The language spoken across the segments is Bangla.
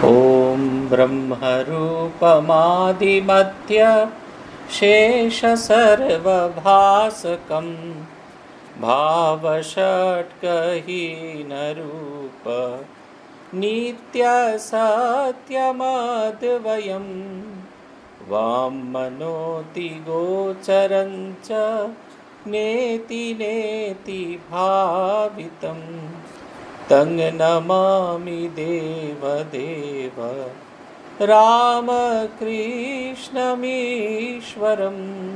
ॐ ब्रह्मरूपमादिमध्य शेषसर्वभासकं भावषट्कहीनरूप नित्यसत्यमद्वयं वाङ्मनोतिगोचरं च नेति नेति भावितम् तं नमामि देवदेव রামকৃষ্ণমীশ্বরম।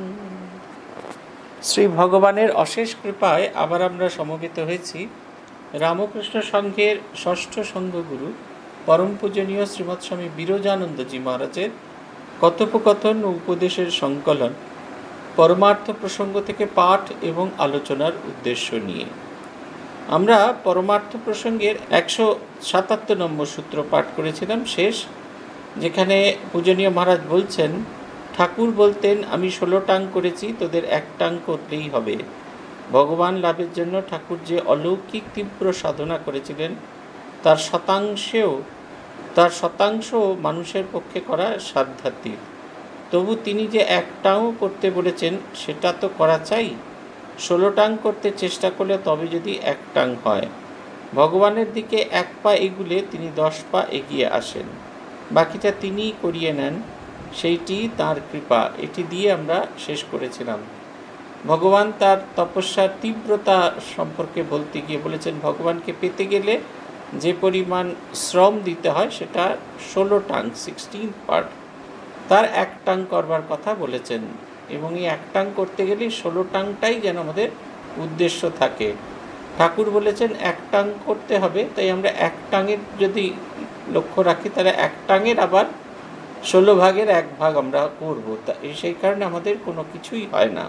শ্রী ভগবানের অশেষ কৃপায় আবার আমরা সমবেত হয়েছি রামকৃষ্ণ সংঘের ষষ্ঠ সংঘগুরু পরম পূজনীয় শ্রীমৎ স্বামী বিরজানন্দজি মহারাজের কথোপকথন ও উপদেশের সংকলন পরমার্থ প্রসঙ্গ থেকে পাঠ এবং আলোচনার উদ্দেশ্য নিয়ে। আমরা পরমার্থ প্রসঙ্গের 177 নম্বর সূত্র পাঠ করেছিলাম শেষ, যেখানে পূজনীয় মহারাজ বলছেন, ঠাকুর বলতেন আমি 16 টাং করেছি, তোদের 1 টাং করলেই হবে। ভগবান লাভের জন্য ঠাকুর যে অলৌকিক তীব্র সাধনা করেছিলেন তার শতাংশ মানুষের পক্ষে করা সাধ্যাতীত। তবু তিনি যে 1 টাও করতে বলেছেন সেটা তো করা চাই। 16 টাং করতে চেষ্টা করলে তবে যদি 1 টাং হয়। ভগবানের দিকে 1 পা এগুলে তিনি 10 পা এগিয়ে আসেন, বাকিটা তিনিই করিয়ে নেন, সেইটি তার কৃপা। এটি দিয়ে আমরা শেষ করেছিলাম। ভগবান তার তপস্যার তীব্রতা সম্পর্কে বলতে গিয়ে বলেছেন, ভগবানকে পেতে গেলে যে পরিমাণ শ্রম দিতে হয় সেটা 16 টাং 16 পার্ট, তার 1 টাং করবার কথা বলেছেন। এবং এই 1 টাং করতে গেলে 16 টাংটাই যেন আমাদের উদ্দেশ্য থাকে। ঠাকুর বলেছেন 1 টাং করতে হবে, তাই আমরা 1 টাঙের যদি লক্ষ্য রাখি তাহলে 1 টাঙের আবার 16 ভাগের 1 ভাগ আমরা করব। তা সেই কারণে আমাদের কোনো কিছুই হয় না।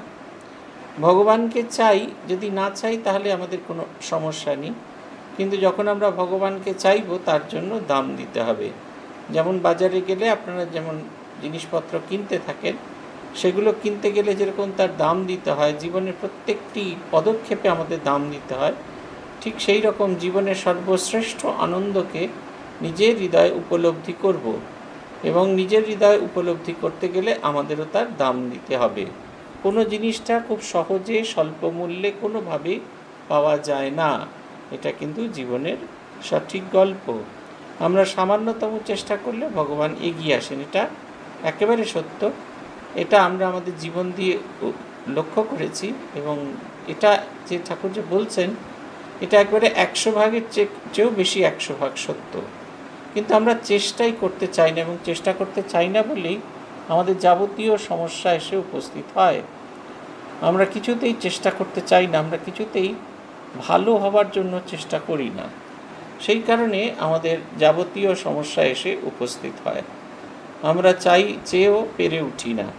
ভগবানকে চাই, যদি না চাই তাহলে আমাদের কোনো সমস্যা নেই, কিন্তু যখন আমরা ভগবানকে চাইব তার জন্য দাম দিতে হবে। যেমন বাজারে গেলে আপনারা যেমন জিনিসপত্র কিনতে থাকেন, সেগুলো কিনতে গেলে যেরকম তার দাম দিতে হয়, জীবনের প্রত্যেকটি পদক্ষেপে আমাদের দাম দিতে হয়, ঠিক সেই রকম জীবনের সর্বশ্রেষ্ঠ আনন্দকে নিজের হৃদয়ে উপলব্ধি করব, এবং নিজের হৃদয়ে উপলব্ধি করতে গেলে আমাদেরও তার দাম দিতে হবে। কোনো জিনিসটা খুব সহজে স্বল্প মূল্যে কোনোভাবেই পাওয়া যায় না, এটা কিন্তু জীবনের সঠিক গল্প। আমরা সামান্যতম চেষ্টা করলে ভগবান এগিয়ে আসেন, এটা একেবারে সত্য। এটা আমরা আমাদের জীবন দিয়ে লক্ষ্য করেছি, এবং এটা যে ঠাকুর যে বলছেন এটা একবারে 100 ভাগের চেয়েও বেশি 100 ভাগ সত্য। কিন্তু আমরা চেষ্টাই করতে চাই না, এবং চেষ্টা করতে চাই না বলেই আমাদের যাবতীয় সমস্যা এসে উপস্থিত হয়। আমরা কিছুতেই চেষ্টা করতে চাই না, আমরা কিছুতেই ভালো হবার জন্য চেষ্টা করি না, সেই কারণে আমাদের যাবতীয় সমস্যা এসে উপস্থিত হয়। আমরা চাই চেয়েও পেরে উঠি না।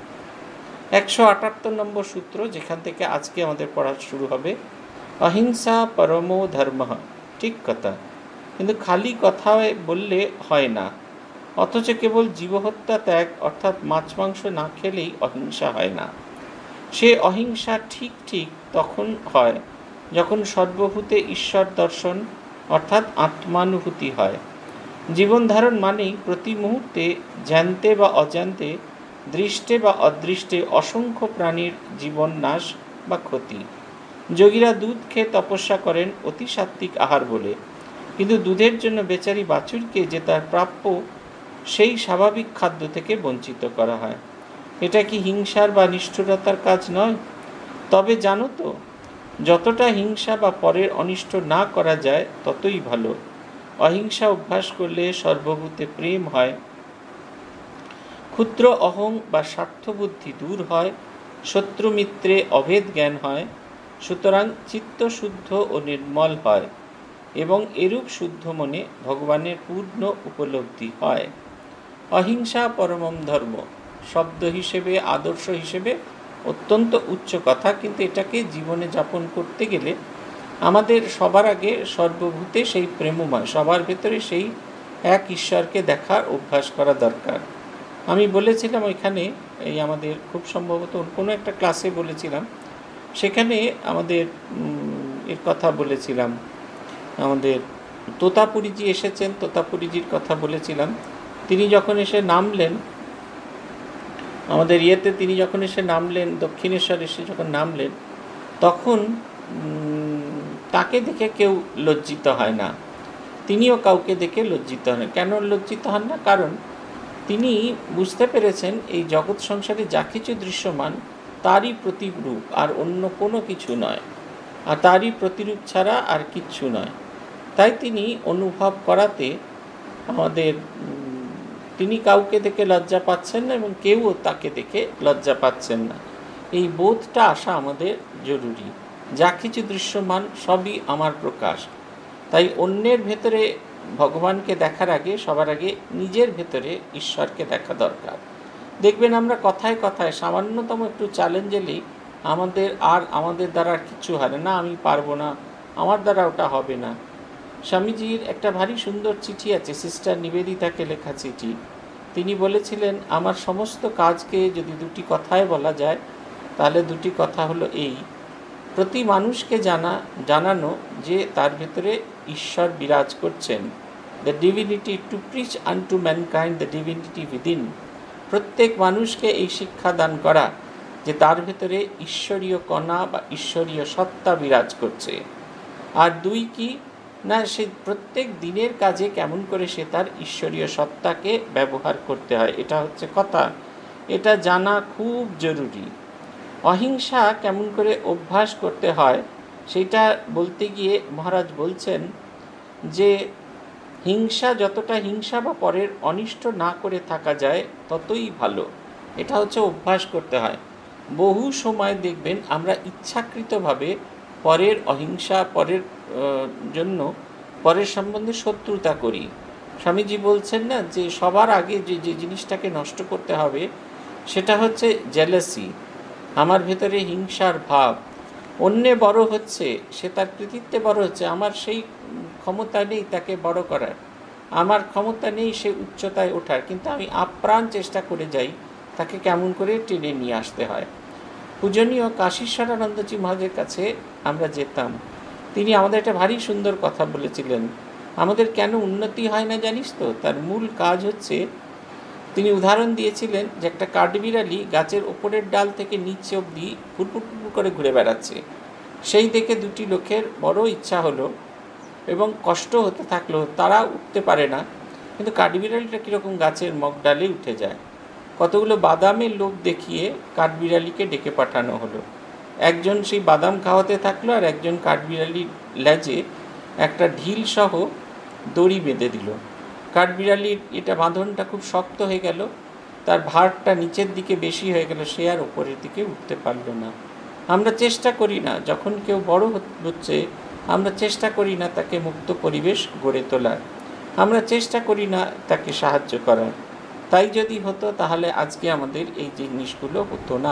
178 নম্বর সূত্র, যেখান থেকে আজকে আমাদের পড়া শুরু হবে, অহিংসা পরমো ধর্ম। ঠিক কথা, কিন্তু খালি কথা বললে হয় না, অথচ কেবল জীবহত্যা ত্যাগ অর্থাৎ মাছ মাংস না খেলেই অহিংসা হয় না। সে অহিংসা ঠিক তখন হয় যখন সর্বভূতে ঈশ্বর দর্শন অর্থাৎ আত্মানুভূতি হয়। জীবন ধারণ মানেই প্রতি মুহূর্তে জানতে বা অজান্তে, দৃষ্টে বা অদৃষ্টে অসংখ্য প্রাণীর জীবন নাশ বা ক্ষতি। যোগীরা দুধ খেয়ে তপস্যা করেন অতি সাত্ত্বিক আহার বলে, কিন্তু দুধের জন্য বেচারি বাছুরকে যে তার প্রাপ্য সেই স্বাভাবিক খাদ্য থেকে বঞ্চিত করা হয়। এটা কি হিংসার বা নিষ্ঠুরতার কাজ নয়? তবে জানো তো, যতটা হিংসা বা পরের অনিষ্ট না করা যায় ততই ভালো। অহিংসা অভ্যাস করলে সর্বভূতে প্রেম হয়, ক্ষুদ্র অহং বা স্বার্থবুদ্ধি দূর হয়, শত্রু মিত্রে অভেদ জ্ঞান হয়, সুতরাং চিত্ত শুদ্ধ ও নির্মল হয়, এবং এরূপ শুদ্ধ মনে ভগবানের পূর্ণ উপলব্ধি হয়। অহিংসা পরমম ধর্ম শব্দ হিসেবে, আদর্শ হিসেবে অত্যন্ত উচ্চ কথা, কিন্তু এটাকে জীবনে যাপন করতে গেলে আমাদের সবার আগে সর্বভূতে সেই প্রেমময়, সবার ভেতরে সেই এক ঈশ্বরকে দেখার অভ্যাস করা দরকার। আমি বলেছিলাম ওইখানে, এই আমাদের খুব সম্ভবত কোনো একটা ক্লাসে বলেছিলাম, সেখানে আমাদের এর কথা বলেছিলাম, আমাদের তোতাপুরীজি এসেছেন, তোতাপুরীজির কথা বলেছিলাম। তিনি যখন এসে নামলেন আমাদের তিনি যখন এসে নামলেন, দক্ষিণেশ্বর এসে যখন নামলেন, তখন তাকে দেখে কেউ লজ্জিত হয় না, তিনিও কাউকে দেখে লজ্জিত হন। কেন লজ্জিত হন না? কারণ তিনি বুঝতে পেরেছেন এই জগৎ সংসারে যা কিছু দৃশ্যমান তারই প্রতিরূপ, আর অন্য কোনো কিছু নয়, আর তারই প্রতিরূপ ছাড়া আর কিচ্ছু নয়। তাই তিনি অনুভব করাতে তিনি কাউকে দেখে লজ্জা পাচ্ছেন না এবং কেউও তাকে দেখে লজ্জা পাচ্ছেন না। এই বোধটা আসা আমাদের জরুরি। যা কিছু দৃশ্যমান সবই আমার প্রকাশ। তাই অন্যের ভেতরে ভগবানকে দেখার আগে সবার আগে নিজের ভেতরে ঈশ্বরকে দেখা দরকার। দেখবেন আমরা কথায় কথায় সামান্যতম একটু চ্যালেঞ্জ এলেই আমাদের দ্বারা আর কিছু হয় না, আমি পারবো না, আমার দ্বারা ওটা হবে না। স্বামীজির একটা ভারী সুন্দর চিঠি আছে, সিস্টার নিবেদিতাকে লেখা চিঠি। তিনি বলেছিলেন, আমার সমস্ত কাজকে যদি দুটি কথায় বলা যায় তাহলে দুটি কথা হলো এই: প্রতি মানুষকে জানানো যে তার ভেতরে ঈশ্বর বিরাজ করছেন, the divinity, to preach unto mankind the divinity within. প্রত্যেক মানুষকে এই শিক্ষা দান করা যে তার ভেতরে ঈশ্বরীয় কণা বা ঈশ্বরীয় সত্তা বিরাজ করছে। আর দুই কি না, সে প্রত্যেক দিনের কাজে কেমন করে সে তার ঈশ্বরীয় সত্তাকে ব্যবহার করতে হয়, এটা হচ্ছে কথা। এটা জানা খুব জরুরি। অহিংসা কেমন করে অভ্যাস করতে হয় সেটা বলতে গিয়ে মহারাজ বলছেন যে যতটা হিংসা বা পরের অনিষ্ট না করে থাকা যায় ততই ভালো। এটা হচ্ছে অভ্যাস করতে হয়। বহু সময় দেখবেন আমরা ইচ্ছাকৃতভাবে পরের অহিংসা, জন্য পরের সম্বন্ধে শত্রুতা করি। স্বামীজি বলছেন না যে সবার আগে যে জিনিসটাকে নষ্ট করতে হবে সেটা হচ্ছে জেলাসি, আমার ভেতরে হিংসার ভাব। অন্যে বড় হচ্ছে, সে তার কৃতিত্বে বড় হচ্ছে, আমার সেই ক্ষমতা নেই তাকে বড় করার, আমার ক্ষমতা নেই সে উচ্চতায় ওঠার, কিন্তু আমি আপ্রাণ চেষ্টা করে যাই তাকে কেমন করে টেনে নিয়ে আসতে হয়। পূজনীয় কাশীশ্বরানন্দজি মহারাজের কাছে আমরা যেতাম। তিনি আমাদের একটা ভারী সুন্দর কথা বলেছিলেন, আমাদের কেন উন্নতি হয় না জানিস তো? তার মূল কাজ হচ্ছে, তিনি উদাহরণ দিয়েছিলেন যে একটা কাঠবিড়ালি গাছের ওপরের ডাল থেকে নিচে অবধি ফুটফুট করে ঘুরে বেড়াচ্ছে। সেই দেখে দুটি লোকের বড় ইচ্ছা হলো এবং কষ্ট হতে থাকলো, তারা উঠতে পারে না, কিন্তু কাঠবিড়ালিটা কীরকম গাছের মগডালে উঠে যায়। কতগুলো বাদামের লোভ দেখিয়ে কাঠবিড়ালিকে ডেকে পাঠানো হলো। একজন সেই বাদাম খাওয়াতে থাকলো, আর একজন কাঠবিড়ালির লেজে একটা ঢিল সহ দড়ি বেঁধে দিল। কাঠবিড়ালির এটা বাঁধনটা খুব শক্ত হয়ে গেল, তার ভারটা নিচের দিকে বেশি হয়ে গেল, সে আর ওপরের দিকে উঠতে পারলো না। আমরা চেষ্টা করি না, যখন কেউ বড় হচ্ছে আমরা চেষ্টা করি না তাকে মুক্ত পরিবেশ গড়ে তোলার, আমরা চেষ্টা করি না তাকে সাহায্য করার। তাই যদি হতো তাহলে আজকে আমাদের এই জিনিসগুলো হতো না।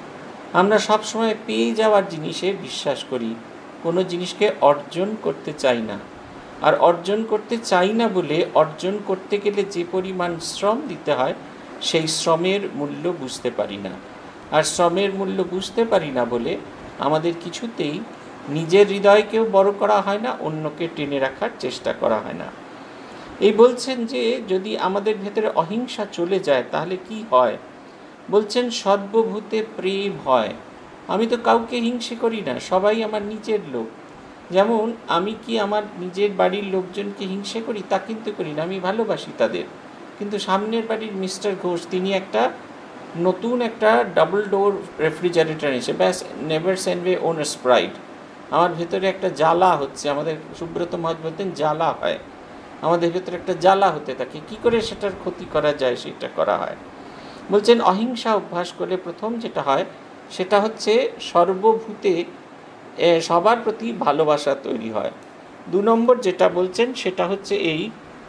আমরা সবসময় পেয়ে যাওয়ার জিনিসে বিশ্বাস করি, কোনো জিনিসকে অর্জন করতে চাই না। আর অর্জন করতে চাই না বলে অর্জন করতে গেলে যে পরিমাণ শ্রম দিতে হয় সেই শ্রমের মূল্য বুঝতে পারি না। আর শ্রমের মূল্য বুঝতে পারি না বলে আমাদের কিছুতেই নিজের হৃদয়কেও বড় করা হয় না, অন্যকে টেনে রাখার চেষ্টা করা হয় না। এই বলছেন যে যদি আমাদের ভেতরে অহিংসা চলে যায় তাহলে কি হয়? বলছেন সর্বভূতে প্রেম হয়। আমি তো কাউকে হিংসে করি না, সবাই আমার নিজের লোক। যেমন আমি কি আমার নিজের বাড়ির লোকজনকে হিংসে করি? তা কিন্তু করি না, আমি ভালোবাসি তাদের। কিন্তু সামনের বাড়ির মিস্টার ঘোষ, তিনি নতুন একটা ডাবল ডোর রেফ্রিজারেটর এনেছে, ব্যাস, never send way owner's pride. আমার ভেতরে একটা জ্বালা হচ্ছে, আমাদের সুব্রত মহারাজ বলতেন জ্বালা হয়, আমাদের ভেতরে একটা জ্বালা হতে থাকে, কি করে সেটার ক্ষতি করা যায় সেটা করা হয়। বলছেন অহিংসা অভ্যাস করলে প্রথম যেটা হয় সেটা হচ্ছে সর্বভূতে সবার প্রতি ভালোবাসা তৈরি হয়। 2 নম্বর যেটা বলছেন সেটা হচ্ছে এই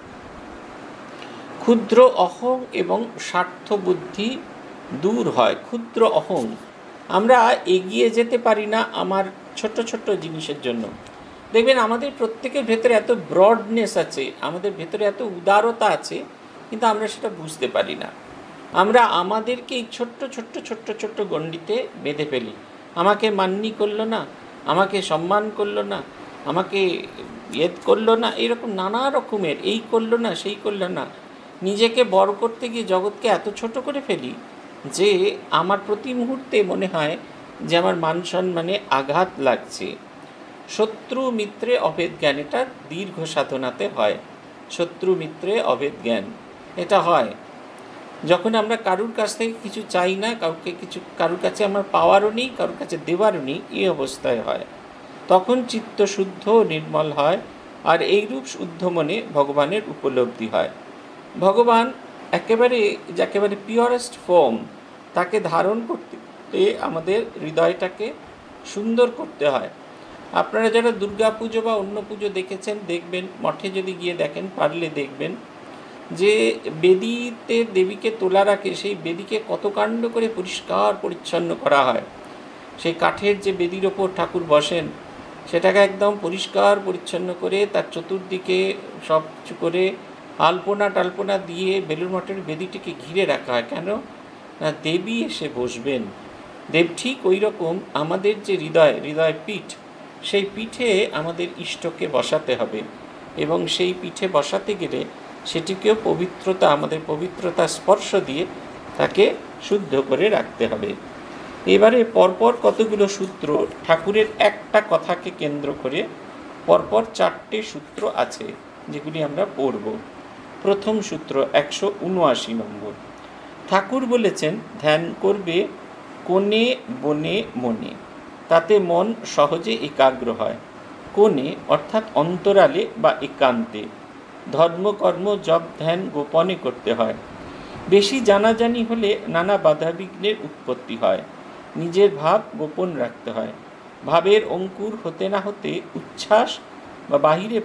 ক্ষুদ্র অহং এবং স্বার্থ বুদ্ধি দূর হয়। ক্ষুদ্র অহং, আমরা এগিয়ে যেতে পারি না আমার ছোট ছোট জিনিসের জন্য। দেখবেন আমাদের প্রত্যেকের ভেতরে এত ব্রডনেস আছে, আমাদের ভেতরে এত উদারতা আছে, কিন্তু আমরা সেটা বুঝতে পারি না। আমরা আমাদেরকে এই ছোট্ট ছোট্ট ছোট্ট ছোট্ট গণ্ডিতে বেঁধে ফেলি। আমাকে মান্যি করলো না, আমাকে সম্মান করলো না, আমাকে করলো না, এরকম নানা রকমের, এই করলো না সেই করলো না, নিজেকে বড় করতে গিয়ে জগৎকে এত ছোট করে ফেলি যে আমার প্রতি মুহূর্তে মনে হয় যে আমার মান সম্মানে আঘাত লাগছে। শত্রু মিত্রে অভেদ জ্ঞান, এটা দীর্ঘ সাধনাতে হয়। শত্রু মিত্রে অভেদ জ্ঞান এটা হয় যখন আমরা কারুর কাছ থেকে কিছু চাই না, কারুর কাছে আমার পাওয়ারও নেই, কারুর কাছে দেওয়ারও নেই, এই অবস্থায় হয়। তখন চিত্ত শুদ্ধ নির্মল হয়, আর এইরূপ শুদ্ধ মনে ভগবানের উপলব্ধি হয়। ভগবান একেবারে পিওরেস্ট ফর্ম, তাকে ধারণ করতে আমাদের হৃদয়টাকে সুন্দর করতে হয়। আপনারা যারা দুর্গা পুজো বা অন্য পুজো দেখেছেন, দেখবেন, মঠে যদি গিয়ে দেখেন, পারলে দেখবেন যে বেদিতে দেবীকে তোলা রাখে, সেই বেদিকে কত কাণ্ড করে পরিষ্কার পরিচ্ছন্ন করা হয়। সেই কাঠের যে বেদির ওপর ঠাকুর বসেন, সেটাকে একদম পরিষ্কার পরিচ্ছন্ন করে তার চতুর্দিকে সব কিছু করে আলপনা দিয়ে বেলুড় মঠের বেদিটিকে ঘিরে রাখা হয়। কেন না, দেবী এসে বসবেন। দেব ঠিক ওই রকম আমাদের যে হৃদয় পীঠ, সেই পীঠে আমাদের ইষ্টকে বসাতে হবে, এবং সেই পীঠে বসাতে গেলে সেটিকেও আমাদের পবিত্রতা স্পর্শ দিয়ে তাকে শুদ্ধ করে রাখতে হবে। এবারে পরপর কতগুলো সূত্র, ঠাকুরের একটা কথাকে কেন্দ্র করে পরপর 4টে সূত্র আছে, যেগুলি আমরা পড়ব। প্রথম সূত্র 179 নম্বর। ঠাকুর বলেছেন, ধ্যান করবে কোণে বনে মনে, তাতে মন সহজে একাগ্র হয়। কোণে অর্থাৎ অন্তরালে বা একান্তে। ধর্মকর্ম জপ ধ্যান গোপনে করতে হয়। বেশি জানাজানি হলে নানা বাধাবিঘ্নের উৎপত্তি হয়। নিজের ভাব গোপন রাখতে হয়। ভাবের অঙ্কুর হতে না হতে উচ্ছ্বাস বা বাহিরে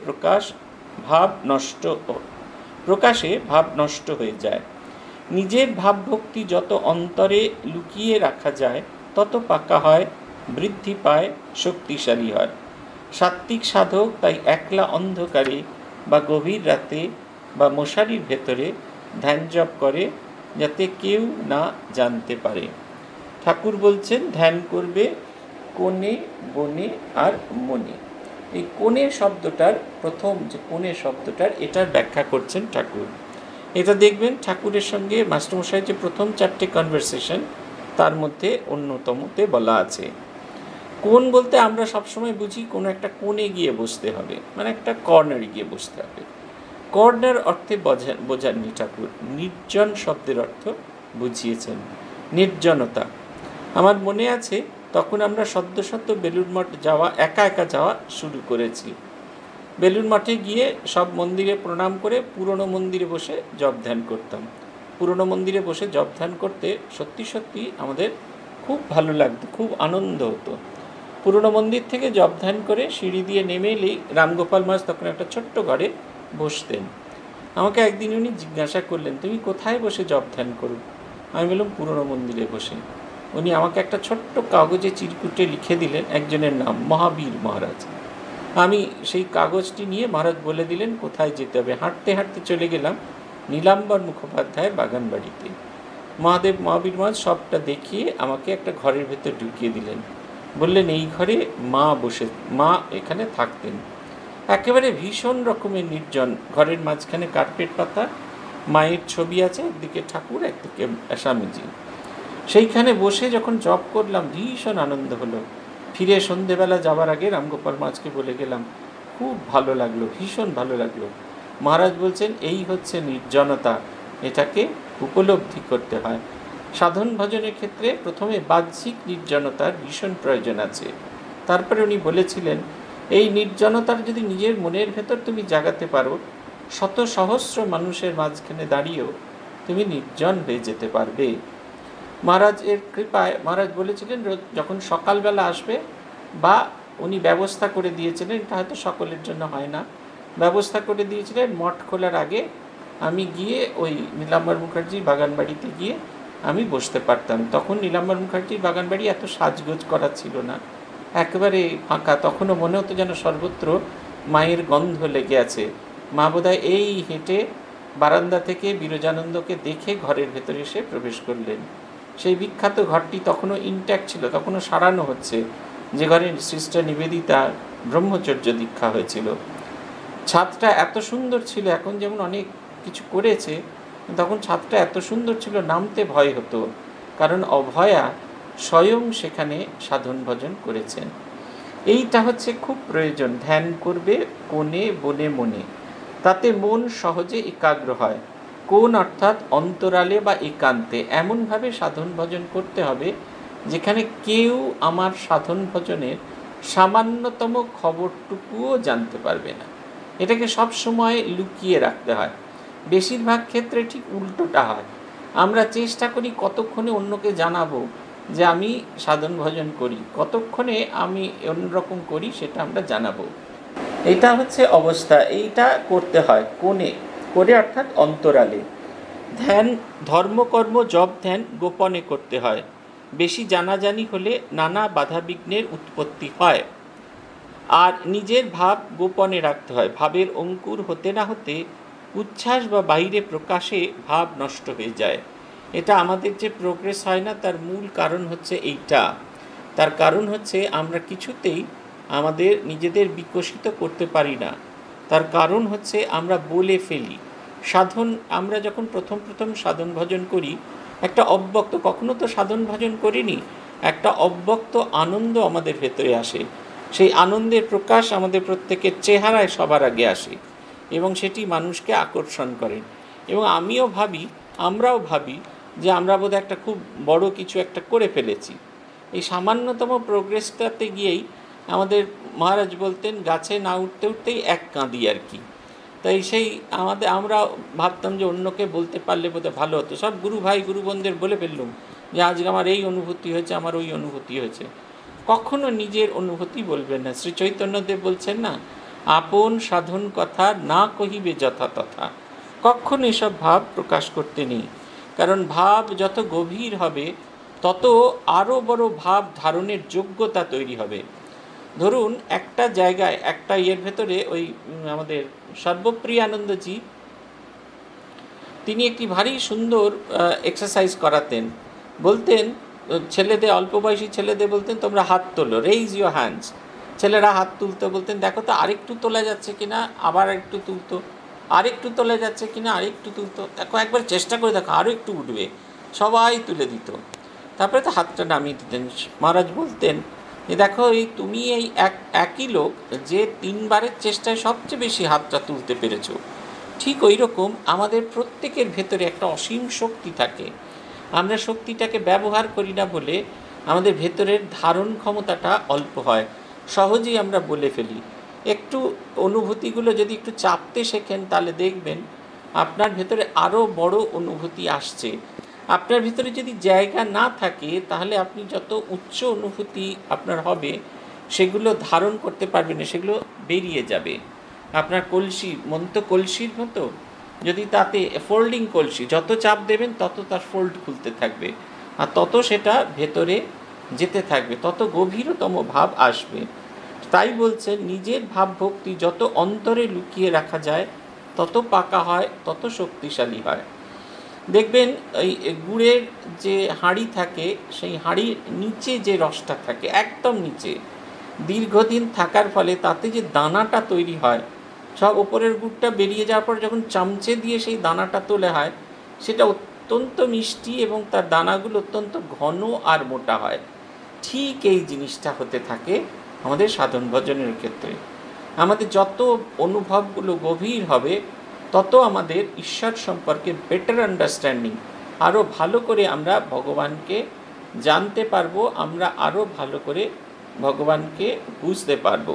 প্রকাশে ভাব নষ্ট হয়ে যায়। নিজের ভাবভক্তি যত অন্তরে লুকিয়ে রাখা যায়, তত পাকা হয়, বৃদ্ধি পায়, শক্তিশালী হয়। সাত্ত্বিক সাধক তাই একলা অন্ধকারে বা গভীর রাতে বা মশারির ভেতরে ধ্যান জপ করে, যাতে কেউ না জানতে পারে। ঠাকুর বলছেন ধ্যান করবে কোণে বনে আর মনে। এই কোণে শব্দটার, প্রথম যে কোণে শব্দটার, এটার ব্যাখ্যা করছেন ঠাকুর। এটা দেখবেন ঠাকুরের সঙ্গে মাস্টারমশাই যে প্রথম 4টে কনভারসেশন, তার মধ্যে অন্যতমতে বলা আছে। কোণ বলতে আমরা সবসময় বুঝি কোনো একটা কোণে গিয়ে বসতে হবে, মানে একটা কর্নারে গিয়ে বসতে হবে। কর্নার অর্থে বোঝাননি ঠাকুর, নির্জন শব্দের অর্থ বুঝিয়েছেন, নির্জনতা। আমার মনে আছে তখন আমরা সদ্য বেলুড় মঠ একা যাওয়া শুরু করেছি। বেলুড় মঠে গিয়ে সব মন্দিরে প্রণাম করে পুরনো মন্দিরে বসে জপ ধ্যান করতাম। পুরনো মন্দিরে বসে জপ ধ্যান করতে সত্যি আমাদের খুব ভালো লাগতো, খুব আনন্দ হতো। পুরনো মন্দির থেকে জপ ধ্যান করে সিঁড়ি দিয়ে নেমে এলেই রামগোপাল মহারাজ তখন একটা ছোট্ট ঘরে বসতেন। আমাকে একদিন উনি জিজ্ঞাসা করলেন, তুমি কোথায় বসে জপ ধ্যান করো? আমি বললাম, পুরনো মন্দিরে বসে। উনি আমাকে একটা ছোট্ট কাগজে চিরকুটে লিখে দিলেন একজনের নাম, মহাবীর মহারাজ। আমি সেই কাগজটি নিয়ে মহারাজ বলে দিলেন কোথায় যেতে হবে। হাঁটতে চলে গেলাম নীলাম্বর মুখোপাধ্যায়ের বাগানবাড়িতে। মহাবীর মহারাজ সবটা দেখিয়ে আমাকে একটা ঘরের ভেতর ঢুকিয়ে দিলেন। বললেন, এই ঘরে মা এখানে থাকতেন। একেবারে ভীষণ রকমের নির্জন, ঘরের মাঝখানে কার্পেট পাতা, মায়ের ছবি আছে, একদিকে ঠাকুর, একদিকে স্বামীজি। সেইখানে বসে যখন জপ করলাম, ভীষণ আনন্দ হলো। ফিরে সন্ধেবেলা যাওয়ার আগে রামগোপাল মহারাজকে বলে গেলাম, খুব ভালো লাগলো, ভীষণ ভালো লাগলো। মহারাজ বলছেন, এই হচ্ছে নির্জনতা, এটাকে উপলব্ধি করতে হয়। সাধন ভজনের ক্ষেত্রে প্রথমে বাহ্যিক নির্জনতার ভীষণ প্রয়োজন আছে। তারপরে উনি বলেছিলেন, এই নির্জনতার যদি নিজের মনের ভেতর তুমি জাগাতে পারো, শত সহস্র মানুষের মাঝখানে দাঁড়িয়েও তুমি নির্জন হয়ে যেতে পারবে। মহারাজের কৃপায় মহারাজ বলেছিলেন যখন সকালবেলা আসবে, বা উনি ব্যবস্থা করে দিয়েছিলেন, এটা হয়তো সকলের জন্য হয় না, ব্যবস্থা করে দিয়েছিলেন মঠ খোলার আগে আমি গিয়ে ওই নীলাম্বর মুখার্জির বাগানবাড়িতে গিয়ে আমি বসতে পারতাম। তখন নীলাম্বর মুখার্জির বাগানবাড়ি এত সাজগোজ করা ছিল না, একেবারে ফাঁকা। তখনও মনে হতো যেন সর্বত্র মায়ের গন্ধ লেগে আছে। মা বোধহয় এই হেঁটে বারান্দা থেকে বিরজানন্দকে দেখে ঘরের ভেতরে এসে প্রবেশ করলেন। সেই বিখ্যাত ঘরটি তখনও ইনট্যাক্ট ছিল, তখনও সারানো হচ্ছে, যে ঘরে সিস্টার নিবেদিতা ব্রহ্মচর্য দীক্ষা হয়েছিল। ছাদটা এত সুন্দর ছিল, এখন যেমন অনেক কিছু করেছে, তখন ছাদটা এত সুন্দর ছিল, নামতে ভয় হতো, কারণ অভয়া স্বয়ং সেখানে সাধন ভজন করেছেন। এইটা হচ্ছে খুব প্রয়োজন, ধ্যান করবে কোণে বনে মনে, তাতে মন সহজে একাগ্র হয়। কোন অর্থাৎ অন্তরালে বা একান্তে, এমনভাবে সাধন ভজন করতে হবে যেখানে কেউ আমার সাধন ভজনের সামান্যতম খবরটুকুও জানতে পারবে না। এটাকে সব সময় লুকিয়ে রাখতে হয়। বেশিরভাগ ক্ষেত্রে ঠিক উল্টোটা হয়, আমরা চেষ্টা করি কতক্ষণে অন্যকে জানাবো যে আমি সাধন ভজন করি, কতক্ষণে আমি অন্যরকম করি সেটা আমরা জানাবো। এটা হচ্ছে অবস্থা, এইটা করতে হয় কোণে করে, অর্থাৎ অন্তরালে। ধ্যান, ধর্মকর্ম জপ ধ্যান গোপনে করতে হয়। বেশি জানাজানি হলে নানা বাধাবিঘ্নের উৎপত্তি হয়। আর নিজের ভাব গোপনে রাখতে হয়। ভাবের অঙ্কুর হতে না হতে উচ্ছ্বাস বা বাইরে প্রকাশে ভাব নষ্ট হয়ে যায়। এটা আমাদের যে প্রোগ্রেস হয় না, তার মূল কারণ হচ্ছে এইটা। তার কারণ হচ্ছে আমরা কিছুতেই আমাদের নিজেদের বিকশিত করতে পারি না। তার কারণ হচ্ছে আমরা বলে ফেলি। সাধন, আমরা যখন প্রথম সাধন ভজন করি, একটা অব্যক্ত, কখনো তো সাধন ভজন করিনি, একটা অব্যক্ত আনন্দ আমাদের ভেতরে আসে। সেই আনন্দের প্রকাশ আমাদের প্রত্যেকের চেহারায় সবার আগে আসে এবং সেটি মানুষকে আকর্ষণ করে। এবং আমিও ভাবি, আমরাও ভাবি যে আমরা বোধহয় একটা খুব বড় কিছু একটা করে ফেলেছি। এই সামান্যতম প্রোগ্রেসটাতে গিয়েই আমাদের মহারাজ বলতেন, গাছে না উঠতে উঠতেই এক কাঁদি আর কি। তাই সেই আমরা ভাবতাম যে অন্যকে বলতে পারলে বোধহয় ভালো হতো। সব গুরু ভাই গুরু বোনদের বলে ফেললুম যে আজকে আমার এই অনুভূতি হয়েছে, আমার ওই অনুভূতি হয়েছে। কখনো নিজের অনুভূতি বলবেন না। শ্রী চৈতন্যদেব বলছেন না, আপন সাধন কথা না কহিবে যথাতথা। কখনো এসব ভাব প্রকাশ করতে নেই, কারণ ভাব যত গভীর হবে তত আরও বড় ভাব ধারণের যোগ্যতা তৈরি হবে। ধরুন একটা জায়গায়, একটা ইয়ের ভেতরে ওই আমাদের সর্বপ্রিয়ানন্দজি, তিনি একটি ভারী সুন্দর এক্সারসাইজ করাতেন। বলতেন ছেলেদের, অল্প বয়সী ছেলেদের বলতেন তোমরা হাত তোলো, রেইজ ইউর হ্যান্ডস। ছেলেরা হাত তুলতো, বলতেন দেখো তো আরেকটু তোলা যাচ্ছে কিনা, আবার একটু তুলতো, আরেকটু তোলা যাচ্ছে কিনা, আরেকটু তুলতো, দেখো একবার চেষ্টা করে দেখো আরও একটু উঠবে, সবাই তুলে দিত। তারপরে তো হাতটা নামিয়ে দিতেন। মহারাজ বলতেন যে দেখো এই তুমি এই একই লোক যে 3 বারের চেষ্টায় সবচেয়ে বেশি হাতটা তুলতে পেরেছো। ঠিক ওই রকম আমাদের প্রত্যেকের ভেতরে একটা অসীম শক্তি থাকে, আমরা শক্তিটাকে ব্যবহার করি না বলে আমাদের ভেতরের ধারণ ক্ষমতাটা অল্প হয়, সহজেই আমরা বলে ফেলি। একটু অনুভূতিগুলো যদি একটু চাপতে শেখেন তাহলে দেখবেন আপনার ভেতরে আরও বড় অনুভূতি আসছে। আপনার ভিতরে যদি জায়গা না থাকে তাহলে আপনি যত উচ্চ অনুভূতি আপনার হবে সেগুলো ধারণ করতে পারবেন না, সেগুলো বেরিয়ে যাবে। আপনার কলসি, মন তো কলসির মতো, যদি তাতে ফোল্ডিং কলসি, যত চাপ দেবেন তত তার ফোল্ড খুলতে থাকবে আর তত সেটা ভেতরে যেতে থাকবে, তত গভীরতম ভাব আসবে। তাই বলছেন নিজের ভাবভক্তি যত অন্তরে লুকিয়ে রাখা যায় তত পাকা হয়, তত শক্তিশালী হয়। দেখবেন এই গুড়ের যে হাঁড়ি থাকে, সেই হাঁড়ির নিচে যে রসটা থাকে একদম নিচে, দীর্ঘদিন থাকার ফলে তাতে যে দানাটা তৈরি হয়, সব ওপরের গুড়টা বেরিয়ে যাওয়ার পর যখন চামচে দিয়ে সেই দানাটা তোলা হয়, সেটা অত্যন্ত মিষ্টি এবং তার দানাগুলো অত্যন্ত ঘন আর মোটা হয়। ঠিক এই জিনিসটা হতে থাকে আমাদের সাধন ভজনের ক্ষেত্রে। আমাদের যত অনুভবগুলো গভীর হবে তত আমাদের ঈশ্বর সম্পর্কে বেটার আন্ডারস্ট্যান্ডিং, আরও ভালো করে আমরা ভগবানকে জানতে পারবো, আমরা আরও ভালো করে ভগবানকে বুঝতে পারবো।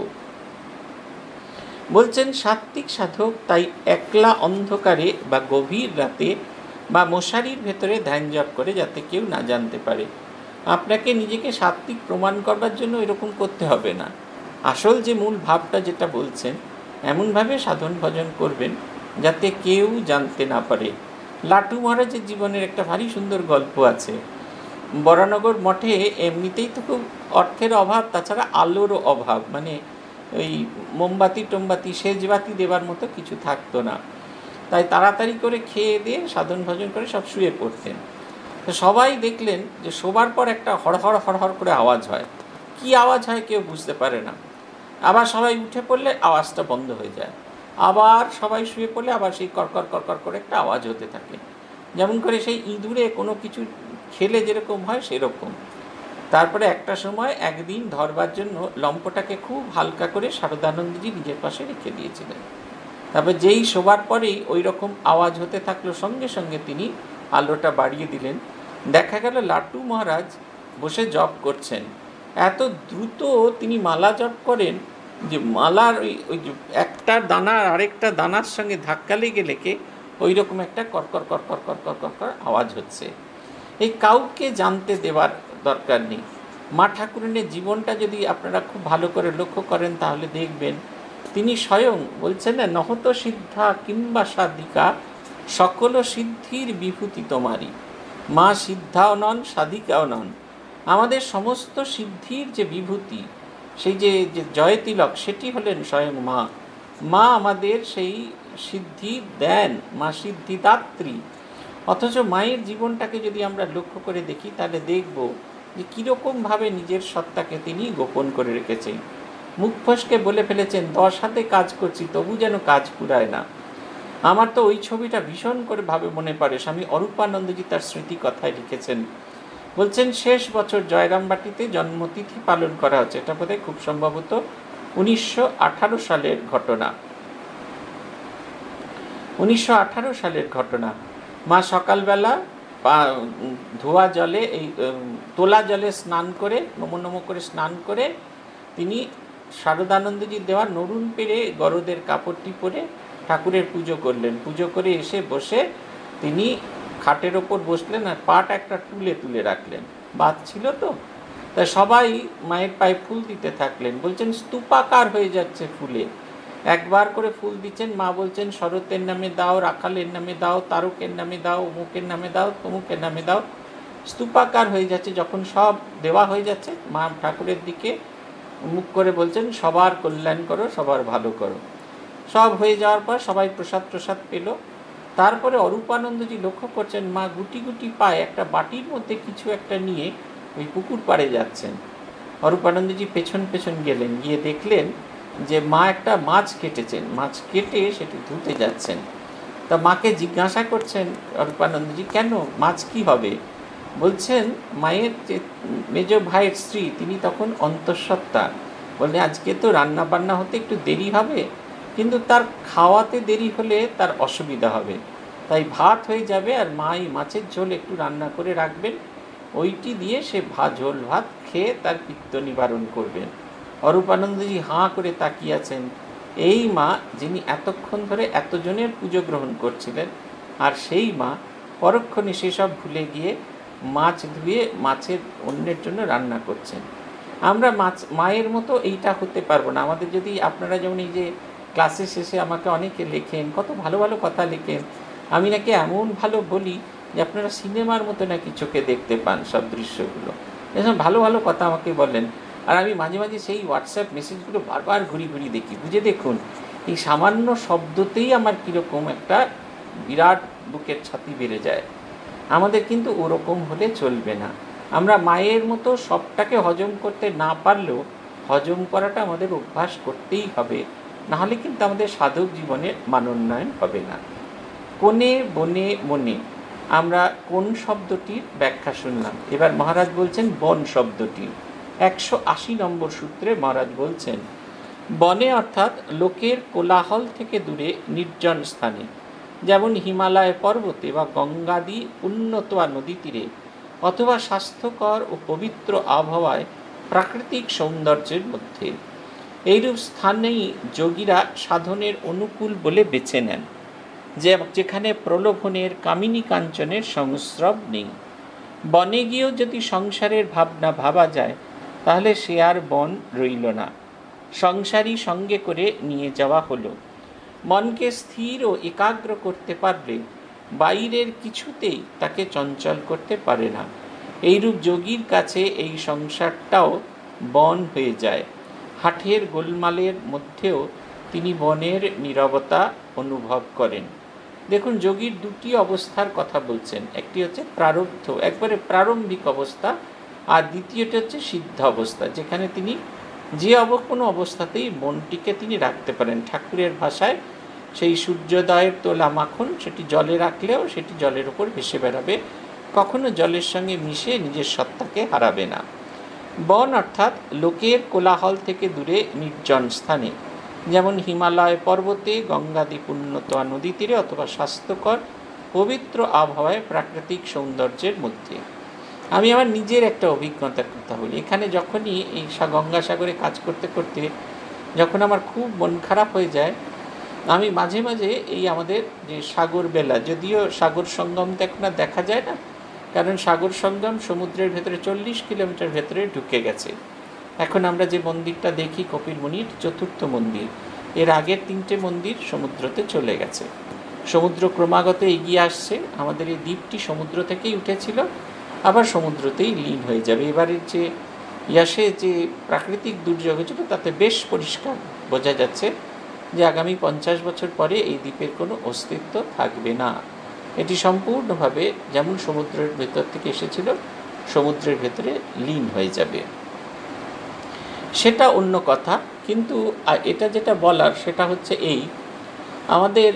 বলছেন সাত্ত্বিক সাধক তাই একলা অন্ধকারে বা গভীর রাতে বা মশারির ভেতরে ধ্যান জপ করে, যাতে কেউ না জানতে পারে। আপনাকে নিজেকে সাত্ত্বিক প্রমাণ করবার জন্য এরকম করতে হবে না। আসল যে মূল ভাবটা যেটা বলছেন, এমনভাবে সাধন ভজন করবেন যাতে কেউ জানতে না পারে। লাটু মহারাজের জীবনের একটা ভারী সুন্দর গল্প আছে। বরানগর মঠে এমনিতেই তো খুব অর্থের অভাব, তাছাড়া আলোরও অভাব, মানে ওই মোমবাতি টোমবাতি সেজবাতি দেবার মতো কিছু থাকতো না। তাই তাড়াতাড়ি করে খেয়ে দিয়ে সাধন ভজন করে সব শুয়ে পড়তেন। তো সবাই দেখলেন যে শোবার পর একটা হড়হড় হড়হড় করে আওয়াজ হয়। কি আওয়াজ হয় কেউ বুঝতে পারে না। আবার সবাই উঠে পড়লে আওয়াজটা বন্ধ হয়ে যায়, আবার সবাই শুয়ে পড়লে আবার সেই কড়কর কড়কর করে একটা আওয়াজ হতে থাকে, যেমন করে সেই ইঁদুরে কোনো কিছু খেলে যেরকম হয় সেরকম। তারপরে একটা সময় একদিন ধরবার জন্য লম্পটাকে খুব হালকা করে শারদানন্দজি নিজের পাশে রেখে দিয়েছিলেন। তারপর যেই শোবার পরেই ওই রকম আওয়াজ হতে থাকলো, সঙ্গে সঙ্গে তিনি আলোটা বাড়িয়ে দিলেন। দেখা গেল লাট্টু মহারাজ বসে জপ করছেন। এত দ্রুত তিনি মালা জপ করেন যে মালার ওই একটা দানা আরেকটা দানার সঙ্গে ধাক্কা লেগে লেগে ওই রকম একটা কড়কর কড়কর কড়কর কড়কর আওয়াজ হচ্ছে। এই কাউকে জানতে দেওয়ার দরকার নেই। মা ঠাকুরানীর জীবনটা যদি আপনারা খুব ভালো করে লক্ষ্য করেন তাহলে দেখবেন তিনি স্বয়ং বলছেন না, নহত সিদ্ধা কিংবা সাধিকা সকল সিদ্ধির বিভূতি তোমারই। মা সিদ্ধাও নন, সাধিকাও নন। আমাদের সমস্ত সিদ্ধির যে বিভূতি, সেই যে জয়তিলক, সেটি হলেন স্বয়ং মা। মা আমাদের সেই সিদ্ধি দেন, মা সিদ্ধিদাত্রী। অথচ মায়ের জীবনটাকে যদি আমরা লক্ষ্য করে দেখি তাহলে দেখব যে কীরকমভাবে নিজের সত্তাকে তিনি গোপন করে রেখেছেন। মুখ ফসকে বলে ফেলেছেন, 10 হাতে কাজ করছি তবু যেন কাজ পুরায় না। আমার তো ওই ছবিটা ভীষণ করে ভাবে মনে পড়ে, স্বামী অরূপানন্দজি তার স্মৃতি কথায় লিখেছেন। বলছেন শেষ বছর জয়রামবাটিতে জন্মতিথি পালন করা হচ্ছে, এটা বোধহয় খুব সম্ভবত 1918 সালের ঘটনা। 1918 সালের ঘটনা। মা সকালবেলা ধোয়া জলে, এই তোলা জলে স্নান করে, নমো নমো করে স্নান করে তিনি শারদানন্দজির দেওয়া নরুন পেরে গরদের কাপড়টি পরে ঠাকুরের পুজো করলেন। পুজো করে এসে বসে তিনি খাটের ওপর বসলেন আর পাটা একটা তুলে তুলে রাখলেন। বাদ ছিল তো, তাই সবাই মায়ের পায়ে ফুল দিতে থাকলেন। বলছেন স্তূপাকার হয়ে যাচ্ছে ফুলে, একবার করে ফুল দিচ্ছেন। মা বলছেন শরতের নামে দাও, রাখালের নামে দাও, তারকের নামে দাও, অমুকের নামে দাও, তমুকের নামে দাও। স্তূপাকার হয়ে যাচ্ছে। যখন সব দেওয়া হয়ে যাচ্ছে, মা ঠাকুরের দিকে মুখ করে বলছেন সবার কল্যাণ করো, সবার ভালো করো। সব হয়ে যাওয়ার পর সবাই প্রসাদ প্রসাদ পেল। তারপরে অরূপানন্দজি লক্ষ্য করছেন মা গুটি গুটি পায়ে একটা বাটির মধ্যে কিছু একটা নিয়ে ওই পুকুর পাড়ে যাচ্ছেন। অরূপানন্দজি পেছন পেছন গেলেন, গিয়ে দেখলেন যে মা একটা মাছ কেটেছেন, মাছ কেটে সেটি ধুতে যাচ্ছেন। তা মাকে জিজ্ঞাসা করছেন অরূপানন্দজি, কেন, মাছ কি হবে? বলছেন মায়ের যে মেজ ভাইয়ের স্ত্রী, তিনি তখন অন্তঃসত্ত্বা। বললেন আজকে তো রান্না বান্না হতে একটু দেরি হবে, কিন্তু তার খাওয়াতে দেরি হলে তার অসুবিধা হবে, তাই ভাত হয়ে যাবে আর মা এই মাছের ঝোল একটু রান্না করে রাখবেন, ওইটি দিয়ে সে ঝোল ভাত খেয়ে তার পিত্ত নিবারণ করবেন। অরূপানন্দজি হাঁ করে তাকিয়ে আছেন। এই মা যিনি এতক্ষণ ধরে এতজনের পুজো গ্রহণ করছিলেন, আর সেই মা পরক্ষণে সেসব ভুলে গিয়ে মাছ ধুয়ে মাছের অন্যের জন্য রান্না করছেন। আমরা মায়ের মতো এইটা হতে পারবো না। আমাদের যদি আপনারা যেমন এই যে ক্লাসের শেষে আমাকে অনেকে লেখেন, কত ভালো ভালো কথা লেখেন, আমি নাকি এমন ভালো বলি যে আপনারা সিনেমার মতো নাকি চোখে দেখতে পান সব দৃশ্যগুলো, এসব ভালো ভালো কথা আমাকে বলেন। আর আমি মাঝে মাঝে সেই হোয়াটসঅ্যাপ মেসেজগুলো বারবার ঘুরি ঘুরি দেখি। বুঝে দেখুন এই সামান্য শব্দতেই আমার কীরকম একটা বিরাট বুকের ছাতি বেড়ে যায়। আমাদের কিন্তু ওরকম হলে চলবে না। আমরা মায়ের মতো সবটাকে হজম করতে না পারলেও হজম করাটা আমাদের অভ্যাস করতেই হবে, নাহলে কিন্তু আমাদের সাধক জীবনের মানোন্নয়ন হবে না। কোণে বনে মনে, আমরা কোন শব্দটির ব্যাখ্যা শুনলাম। এবার মহারাজ বলছেন বন শব্দটি। 180 নম্বর সূত্রে মহারাজ বলছেন বনে অর্থাৎ লোকের কোলাহল থেকে দূরে নির্জন স্থানে, যেমন হিমালয় পর্বতে বা গঙ্গাদি উন্নত নদী তীরে, অথবা স্বাস্থ্যকর ও পবিত্র আবহাওয়ায় প্রাকৃতিক সৌন্দর্যের মধ্যে। এইরূপ স্থানেই যোগীরা সাধনের অনুকূল বলে বেছে নেন, যেখানে প্রলোভনের কামিনী কাঞ্চনের সংস্রব নেই। বনে গিয়েও যদি সংসারের ভাবনা ভাবা যায় তাহলে সে আর বন রইল না, সংসারই সঙ্গে করে নিয়ে যাওয়া হলো। মনকে স্থির ও একাগ্র করতে পারলে বাইরের কিছুতেই তাকে চঞ্চল করতে পারে না। এইরূপ যোগীর কাছে এই সংসারটাও বন হয়ে যায়। হাটের গোলমালের মধ্যেও তিনি বনের নীরবতা অনুভব করেন। দেখুন যোগীর দুটি অবস্থার কথা বলছেন, একটি হচ্ছে প্রারব্ধ একবারে প্রারম্ভিক অবস্থা, আর দ্বিতীয়টি হচ্ছে সিদ্ধ অবস্থা, যেখানে তিনি যে কোনো অবস্থাতেই মনটিকে তিনি রাখতে পারেন। ঠাকুরের ভাষায় সেই সূর্যোদয়ের তোলা মাখন সেটি জলে রাখলেও সেটি জলের উপর ভেসে বেড়াবে, কখনো জলের সঙ্গে মিশে নিজের সত্তাকে হারাবে না। বন অর্থাৎ লোকের কোলাহল থেকে দূরে নির্জন স্থানে, যেমন হিমালয় পর্বতে, গঙ্গাদি পুণ্যতোয়া নদী তীরে অথবা স্বাস্থ্যকর পবিত্র আবহাওয়ায় প্রাকৃতিক সৌন্দর্যের মধ্যে। আমি আমার নিজের একটা অভিজ্ঞতার কথা বলি। এখানে যখনই এই গঙ্গাসাগরে কাজ করতে করতে যখন আমার খুব মন খারাপ হয়ে যায়, আমি মাঝে মাঝে এই আমাদের যে সাগর বেলা, যদিও সাগর সঙ্গম তো এখন আর দেখা যায় না, কারণ সাগর সঙ্গম সমুদ্রের ভেতরে 40 কিলোমিটার ভেতরে ঢুকে গেছে। এখন আমরা যে মন্দিরটা দেখি কপিল মুনির চতুর্থ মন্দির, এর আগের 3টে মন্দির সমুদ্রতে চলে গেছে। সমুদ্র ক্রমাগত এগিয়ে আসছে। আমাদের এই দ্বীপটি সমুদ্র থেকেই উঠেছিল, আবার সমুদ্রতেই লীন হয়ে যাবে। এবারের যে ইয়াসে যে প্রাকৃতিক দুর্যোগ হয়েছিল তাতে বেশ পরিষ্কার বোঝা যাচ্ছে যে আগামী 50 বছর পরে এই দ্বীপের কোনো অস্তিত্ব থাকবে না। এটি সম্পূর্ণভাবে যেমন সমুদ্রের ভেতর থেকে এসেছিল সমুদ্রের ভেতরে লীন হয়ে যাবে। সেটা অন্য কথা, কিন্তু এটা যেটা বলার সেটা হচ্ছে এই, আমাদের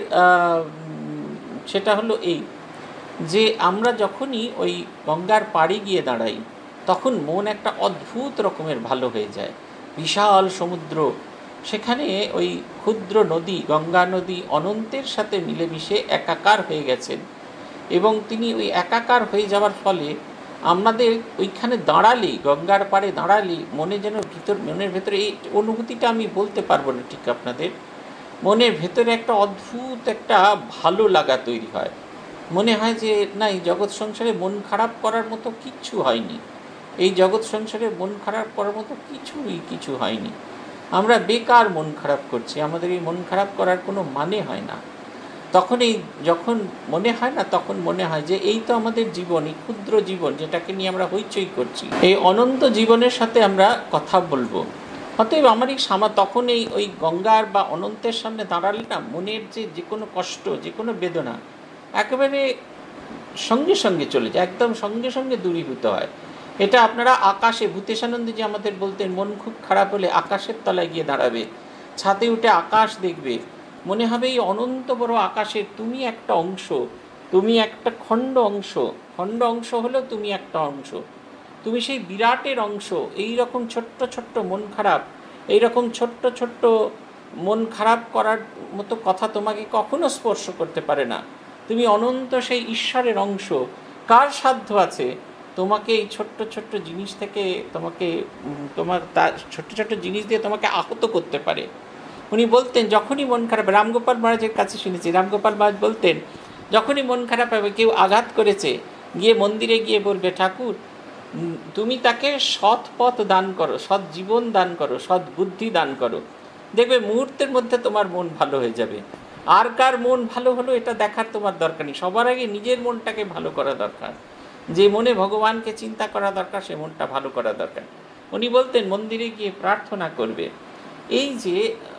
সেটা হলো এই যে আমরা যখনই ওই গঙ্গার পাড়ে গিয়ে দাঁড়াই তখন মন একটা অদ্ভুত রকমের ভালো হয়ে যায়। বিশাল সমুদ্র, সেখানে ওই ক্ষুদ্র নদী গঙ্গা নদী অনন্তের সাথে মিলেমিশে একাকার হয়ে গেছেন, এবং তিনি ওই একাকার হয়ে যাওয়ার ফলে আমাদের ওইখানে দাঁড়ালেই, গঙ্গার পাড়ে দাঁড়ালেই মনে যেন মনের ভেতরে এই অনুভূতিটা আমি বলতে পারবো না ঠিক আপনাদের, মনের ভেতরে একটা অদ্ভুত একটা ভালো লাগা তৈরি হয়। মনে হয় যে না, এই জগৎ সংসারে মন খারাপ করার মতো কিচ্ছু হয়নি, এই জগৎ সংসারে মন খারাপ করার মতো কিছু হয়নি। আমরা বেকার মন খারাপ করছি, আমাদের এই মন খারাপ করার কোনো মানে হয় না। তখন এই যখন মনে হয় না, তখন মনে হয় যে এই তো আমাদের জীবন, এই ক্ষুদ্র জীবন যেটাকে নিয়ে আমরা হইচই করছি, এই অনন্ত জীবনের সাথে আমরা কথা বলবো। অতএব আমার এই তখন ওই গঙ্গার বা অনন্তের সামনে দাঁড়ালে না, মনের যে কোনো কষ্ট, যে কোনো বেদনা একেবারে সঙ্গে সঙ্গে চলে যায়, একদম সঙ্গে সঙ্গে দূরীভূত হয়। এটা আপনারা আকাশে, ভূতেশানন্দজি আমাদের বলতেন, মন খুব খারাপ হলে আকাশের তলায় গিয়ে দাঁড়াবে, ছাদে উঠে আকাশ দেখবে, মনে হবে এই অনন্ত বড় আকাশের তুমি একটা অংশ, তুমি একটা খণ্ড অংশ হলেও তুমি একটা অংশ, তুমি সেই বিরাটের অংশ। এই রকম ছোট্ট ছোট্ট মন খারাপ, এই রকম ছোট্ট ছোট্ট মন খারাপ করার মতো কথা তোমাকে কখনো স্পর্শ করতে পারে না। তুমি অনন্ত সেই ঈশ্বরের অংশ। কার সাধ্য আছে তোমাকে এই ছোট্ট ছোট্ট জিনিস থেকে তার ছোট্ট ছোট্ট জিনিস দিয়ে তোমাকে আহত করতে পারে? উনি বলতেন যখনই মন খারাপ, রামগোপাল মহারাজের কাছে শুনেছি, রামগোপাল মহারাজ বলতেন যখনই মন খারাপ হবে, কেউ আঘাত করেছে, গিয়ে মন্দিরে গিয়ে বলবে, ঠাকুর তুমি তাকে সৎ পথ দান করো, সৎ জীবন দান করো, সৎ বুদ্ধি দান করো, দেখবে মুহূর্তের মধ্যে তোমার মন ভালো হয়ে যাবে। আর কার মন ভালো হলো এটা দেখার তোমার দরকার নেই, সবার আগে নিজের মনটাকে ভালো করা দরকার। যে মনে ভগবানকে চিন্তা করা দরকার, সে মনটা ভালো করা দরকার। উনি বলতেন মন্দিরে গিয়ে প্রার্থনা করবে। এই যে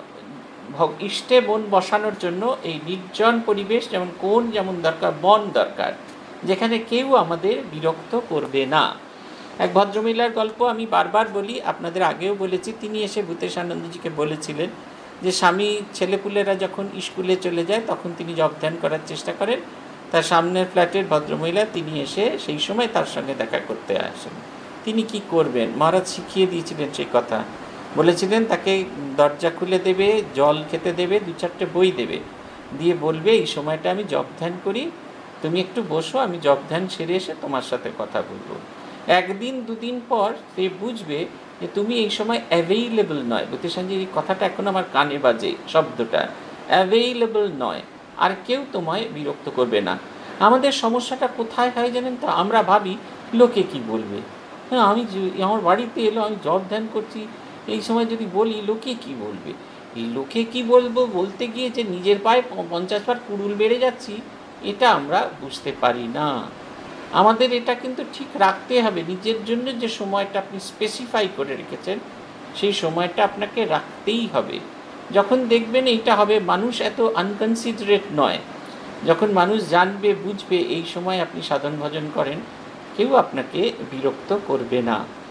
ইষ্টে মন বসানোর জন্য এই নির্জন পরিবেশ যেমন দরকার, বন দরকার, যেখানে কেউ আমাদের বিরক্ত করবে না। এক ভদ্রমহিলার গল্প আমি বারবার বলি, আপনাদের আগেও বলেছি। তিনি এসে ভূতেশানন্দজিকে বলেছিলেন যে স্বামী ছেলেপুলেরা যখন স্কুলে চলে যায় তখন তিনি জপ ধ্যান করার চেষ্টা করেন। তার সামনের ফ্ল্যাটের ভদ্রমহিলা তিনি এসে সেই সময় তার সঙ্গে দেখা করতে আসেন। তিনি কি করবেন, মহারাজ শিখিয়ে দিয়েছিলেন সেই কথা। বলেছিলেন তাকে দরজা খুলে দেবে, জল খেতে দেবে, 2-4টে বই দেবে, দিয়ে বলবে এই সময়টা আমি জপ ধ্যান করি, তুমি একটু বসো, আমি জপ ধ্যান সেরে এসে তোমার সাথে কথা বলবো। 1-2 দিন পর সে বুঝবে যে তুমি এই সময় অ্যাভেইলেবল নয়। ভূতেশানন্দজির এই কথাটা এখন আমার কানে বাজে, শব্দটা অ্যাভেইলেবল নয়, আর কেউ তোমায় বিরক্ত করবে না। আমাদের সমস্যাটা কোথায় হয় জানেন তো? আমরা ভাবি লোকে কি বলবে। হ্যাঁ, আমার বাড়িতে এলো, আমি জপ ধ্যান করছি, এই সময় যদি বলি লোকে কি বলবে। এই লোকে কি বলতে গিয়ে যে নিজের পায়ে 50 বার কুড়ুল বেড়ে যাচ্ছি, এটা আমরা বুঝতে পারি না। আমাদের এটা কিন্তু ঠিক রাখতে হবে, নিজের জন্য যে সময়টা আপনি স্পেসিফাই করে রেখেছেন সেই সময়টা আপনাকে রাখতেই হবে। যখন দেখবেন এইটা হবে, মানুষ এত আনকনসিডারেট নয়, যখন মানুষ জানবে বুঝবে এই সময় আপনি সাধন ভজন করেন, কেউ আপনাকে বিরক্ত করবে না।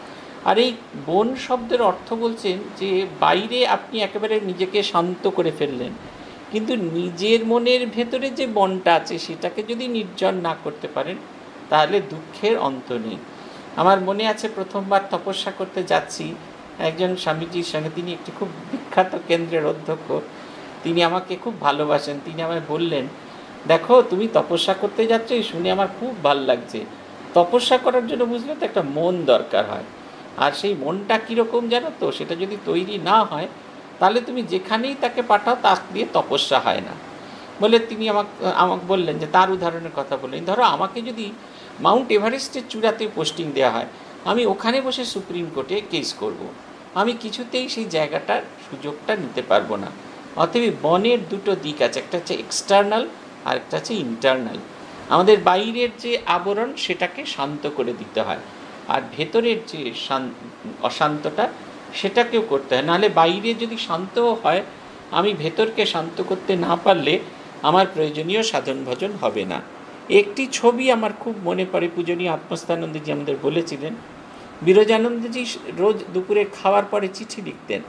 আর এই বন শব্দের অর্থ বলছেন যে বাইরে আপনি একেবারে নিজেকে শান্ত করে ফেললেন, কিন্তু নিজের মনের ভেতরে যে বনটা আছে সেটাকে যদি নির্জন না করতে পারেন তাহলে দুঃখের অন্ত নেই। আমার মনে আছে প্রথমবার তপস্যা করতে যাচ্ছি একজন স্বামীজির সঙ্গে, তিনি একটি খুব বিখ্যাত কেন্দ্রের অধ্যক্ষ, তিনি আমাকে খুব ভালোবাসেন। তিনি আমায় বললেন, দেখো তুমি তপস্যা করতে যাচ্ছ, এই শুনে আমার খুব ভালো লাগছে। তপস্যা করার জন্য বুঝলে তো একটা মন দরকার হয়, আর সেই মনটা কীরকম জানো তো, সেটা যদি তৈরি না হয় তাহলে তুমি যেখানেই তাকে পাঠাও তা দিয়ে তপস্যা হয় না। বলে তিনি আমাকে বললেন যে তার উদাহরণের কথা বললেন, ধরো আমাকে যদি মাউন্ট এভারেস্টের চূড়াতে পোস্টিং দেওয়া হয়, আমি ওখানে বসে সুপ্রিম কোর্টে কেস করব, আমি কিছুতেই সেই জায়গাটার সুযোগটা নিতে পারবো না। অতএব বনের দুটো দিক আছে, একটা হচ্ছে এক্সটার্নাল আর একটা হচ্ছে ইন্টারনাল। আমাদের বাইরের যে আবরণ সেটাকে শান্ত করে দিতে হয়, আর ভেতরের যে অশান্তটা সেটাকেও করতে হয়। নাহলে বাইরে যদি শান্তও হয়, আমি ভেতরকে শান্ত করতে না পারলে আমার প্রয়োজনীয় সাধন ভজন হবে না। একটি ছবি আমার খুব মনে পড়ে, পূজনীয় আত্মস্থানন্দজি আমাদের বলেছিলেন, বিরজানন্দজি রোজ দুপুরে খাওয়ার পরে চিঠি লিখতেন।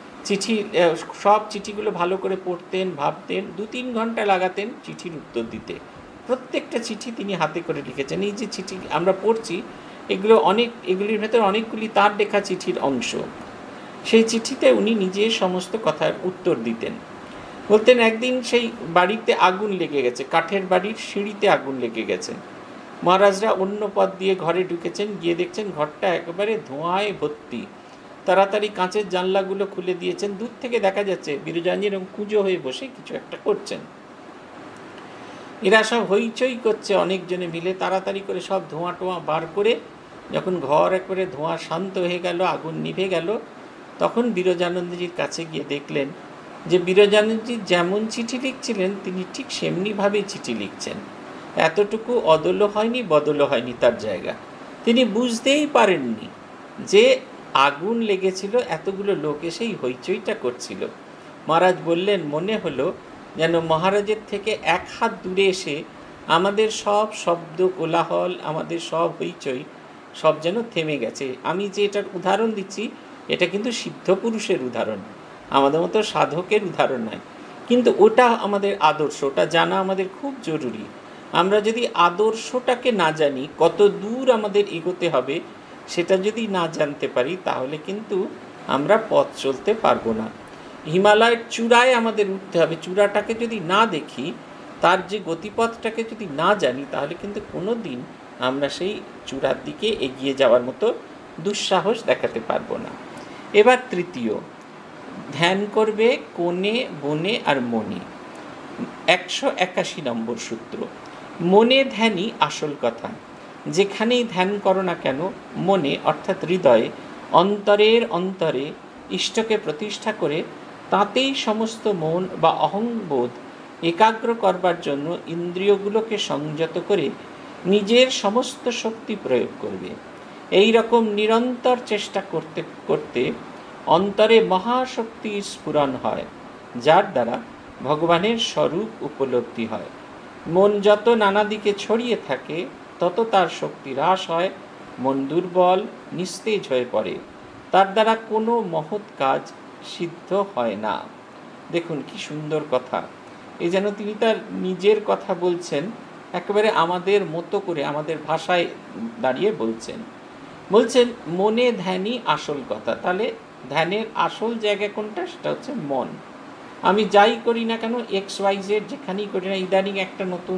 সব চিঠিগুলো ভালো করে পড়তেন, ভাবতেন, 2-3 ঘন্টা লাগাতেন চিঠির উত্তর দিতে। প্রত্যেকটা চিঠি তিনি হাতে করে লিখেছেন। এই যে চিঠি আমরা পড়ছি এগুলির ভেতরে অনেকগুলি তার লেখা চিঠির অংশ। সেই চিঠিতে উনি নিজে সমস্ত কথার উত্তর দিতেন। বলতেন একদিন সেই বাড়িতে আগুন লেগে গেছে, কাঠের বাড়ির সিঁড়িতে আগুন লেগে গেছে। মহারাজরা অন্য পথ দিয়ে ঘরে ঢুকেছেন, গিয়ে দেখছেন ঘরটা একেবারে ধোঁয়ায় ভর্তি। তাড়াতাড়ি কাঁচের জানলাগুলো খুলে দিয়েছেন। দূর থেকে দেখা যাচ্ছে বিরজানী এরকম কুঁজো হয়ে বসে কিছু একটা করছেন। এরা সব হইচই করছে অনেকজনে মিলে, তাড়াতাড়ি করে সব ধোঁয়া টোঁয়া বার করে যখন ঘর একবারে ধোঁয়া শান্ত হয়ে গেল, আগুন নিভে গেল, তখন বিরজানন্দজির কাছে গিয়ে দেখলেন যে বিরজানন্দজি যেমন চিঠি লিখছিলেন তিনি ঠিক সেমনিভাবেই চিঠি লিখছেন। এতটুকু অদলও হয়নি, বদলও হয়নি তার জায়গা। তিনি বুঝতেই পারেননি যে আগুন লেগেছিল, এতগুলো লোক এসেই হইচইটা করছিল। মহারাজ বললেন, মনে হলো যেন মহারাজের থেকে 1 হাত দূরে এসে আমাদের সব শব্দ কোলাহল, আমাদের সব হইচই সব যেন থেমে গেছে। আমি যে এটার উদাহরণ দিচ্ছি এটা কিন্তু সিদ্ধ পুরুষের উদাহরণ, আমাদের মতো সাধকের উদাহরণ নয়। কিন্তু ওটা আমাদের আদর্শ, ওটা জানা আমাদের খুব জরুরি। আমরা যদি আদর্শটাকে না জানি, কত দূর আমাদের এগোতে হবে সেটা যদি না জানতে পারি, তাহলে কিন্তু আমরা পথ চলতে পারবো না। হিমালয়ের চূড়ায় আমাদের উঠতে হবে, চূড়াটাকে যদি না দেখি, তার যে গতিপথটাকে যদি না জানি, তাহলে কিন্তু কোনো দিন আমরা সেই চূড়ার দিকে এগিয়ে যাওয়ার মতো দুঃসাহস দেখাতে পারবো না। এবার তৃতীয়, ধ্যান করবে কোণে, বনে আর মনে। 181 নম্বর সূত্র। মনে ধ্যানই আসল কথা। যেখানেই ধ্যান করো না কেন, মনে অর্থাৎ হৃদয়ে, অন্তরের অন্তরে ইষ্টকে প্রতিষ্ঠা করে তাতেই সমস্ত মন বা অহংবোধ একাগ্র করবার জন্য ইন্দ্রিয়গুলোকে সংযত করে নিজের সমস্ত শক্তি প্রয়োগ করবে। এই রকম নিরন্তর চেষ্টা করতে করতে অন্তরে মহাশক্তির স্ফুরণ হয়, যার দ্বারা ভগবানের স্বরূপ উপলব্ধি হয়। মন যত নানা দিকে ছড়িয়ে থাকে তত তার শক্তি হ্রাস হয়, মন দুর্বল নিস্তেজ হয়ে পড়ে, তার দ্বারা কোনো মহৎ কাজ সিদ্ধ হয় না। দেখুন কি সুন্দর কথা। এই যেন তিনি তার নিজের কথা বলছেন, একেবারে আমাদের মতো করে আমাদের ভাষায় দাঁড়িয়ে বলছেন মনে ধ্যানই আসল কথা। তাহলে ধ্যানের আসল জায়গা কোনটা? সেটা হচ্ছে মন। আমি যাই করি না কেন, XYZ যেখানেই করি না, ইদানিং একটা নতুন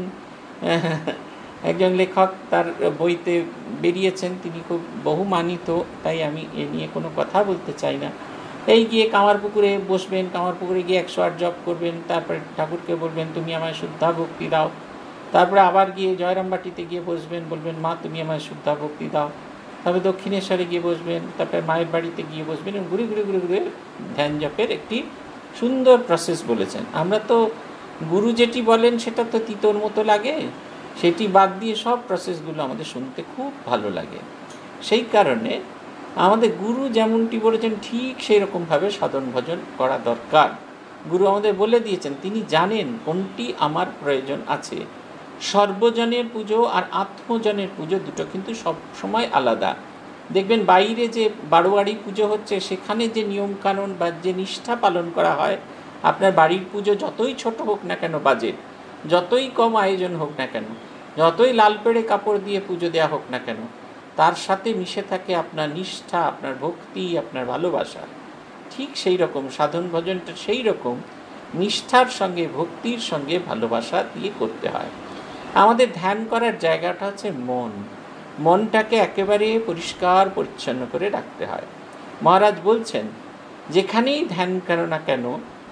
একজন লেখক তার বইতে বেরিয়েছেন, তিনি খুব বহুমানিত, তাই আমি এ নিয়ে কোনো কথা বলতে চাই না। এই গিয়ে কামারপুকুরে বসবেন, কামারপুকুরে গিয়ে 108 জপ করবেন, তারপরে ঠাকুরকে বলবেন তুমি আমায় শুদ্ধা ভক্তি দাও, তারপরে আবার গিয়ে জয়রামবাটিতে গিয়ে বসবেন, বলবেন মা তুমি আমায় শুদ্ধা ভক্তি দাও, তবে দক্ষিণেশ্বরে গিয়ে বসবেন, তারপরে মায়ের বাড়িতে গিয়ে বসবেন, এবং ঘুরে ঘুরে ঘুরে ঘুরে ধ্যান জপের একটি সুন্দর প্রসেস বলেছেন। আমরা তো গুরু যেটি বলেন সেটা তো তিতোর মতো লাগে, সেটি বাদ দিয়ে সব প্রসেসগুলো আমাদের শুনতে খুব ভালো লাগে। সেই কারণে আমাদের গুরু যেমনটি বলেছেন ঠিক সেই রকমভাবে সাধন ভজন করা দরকার। গুরু আমাদের বলে দিয়েছেন, তিনি জানেন কোনটি আমার প্রয়োজন আছে। সর্বজনের পুজো আর আত্মজনের পুজো দুটো কিন্তু সব সময় আলাদা। দেখবেন বাইরে যে বারোয়ারি পুজো হচ্ছে সেখানে যে নিয়মকানুন বা যে নিষ্ঠা পালন করা হয়, আপনার বাড়ির পুজো যতই ছোট হোক না কেন, বাজেট যতই কম আয়োজন হোক না কেন, যতই লাল পেড়ে কাপড় দিয়ে পুজো দেওয়া হোক না কেন, তার সাথে মিশে থাকে আপনার নিষ্ঠা, আপনার ভক্তি, আপনার ভালোবাসা। ঠিক সেই রকম সাধন ভজনটা সেই রকম নিষ্ঠার সঙ্গে, ভক্তির সঙ্গে, ভালোবাসা দিয়ে করতে হয়। আমাদের ধ্যান করার জায়গাটা হচ্ছে মন। মনটাকে একেবারে পরিষ্কার পরিচ্ছন্ন করে রাখতে হয়। মহারাজ বলছেন, যেখানেই ধ্যান করো না কেন,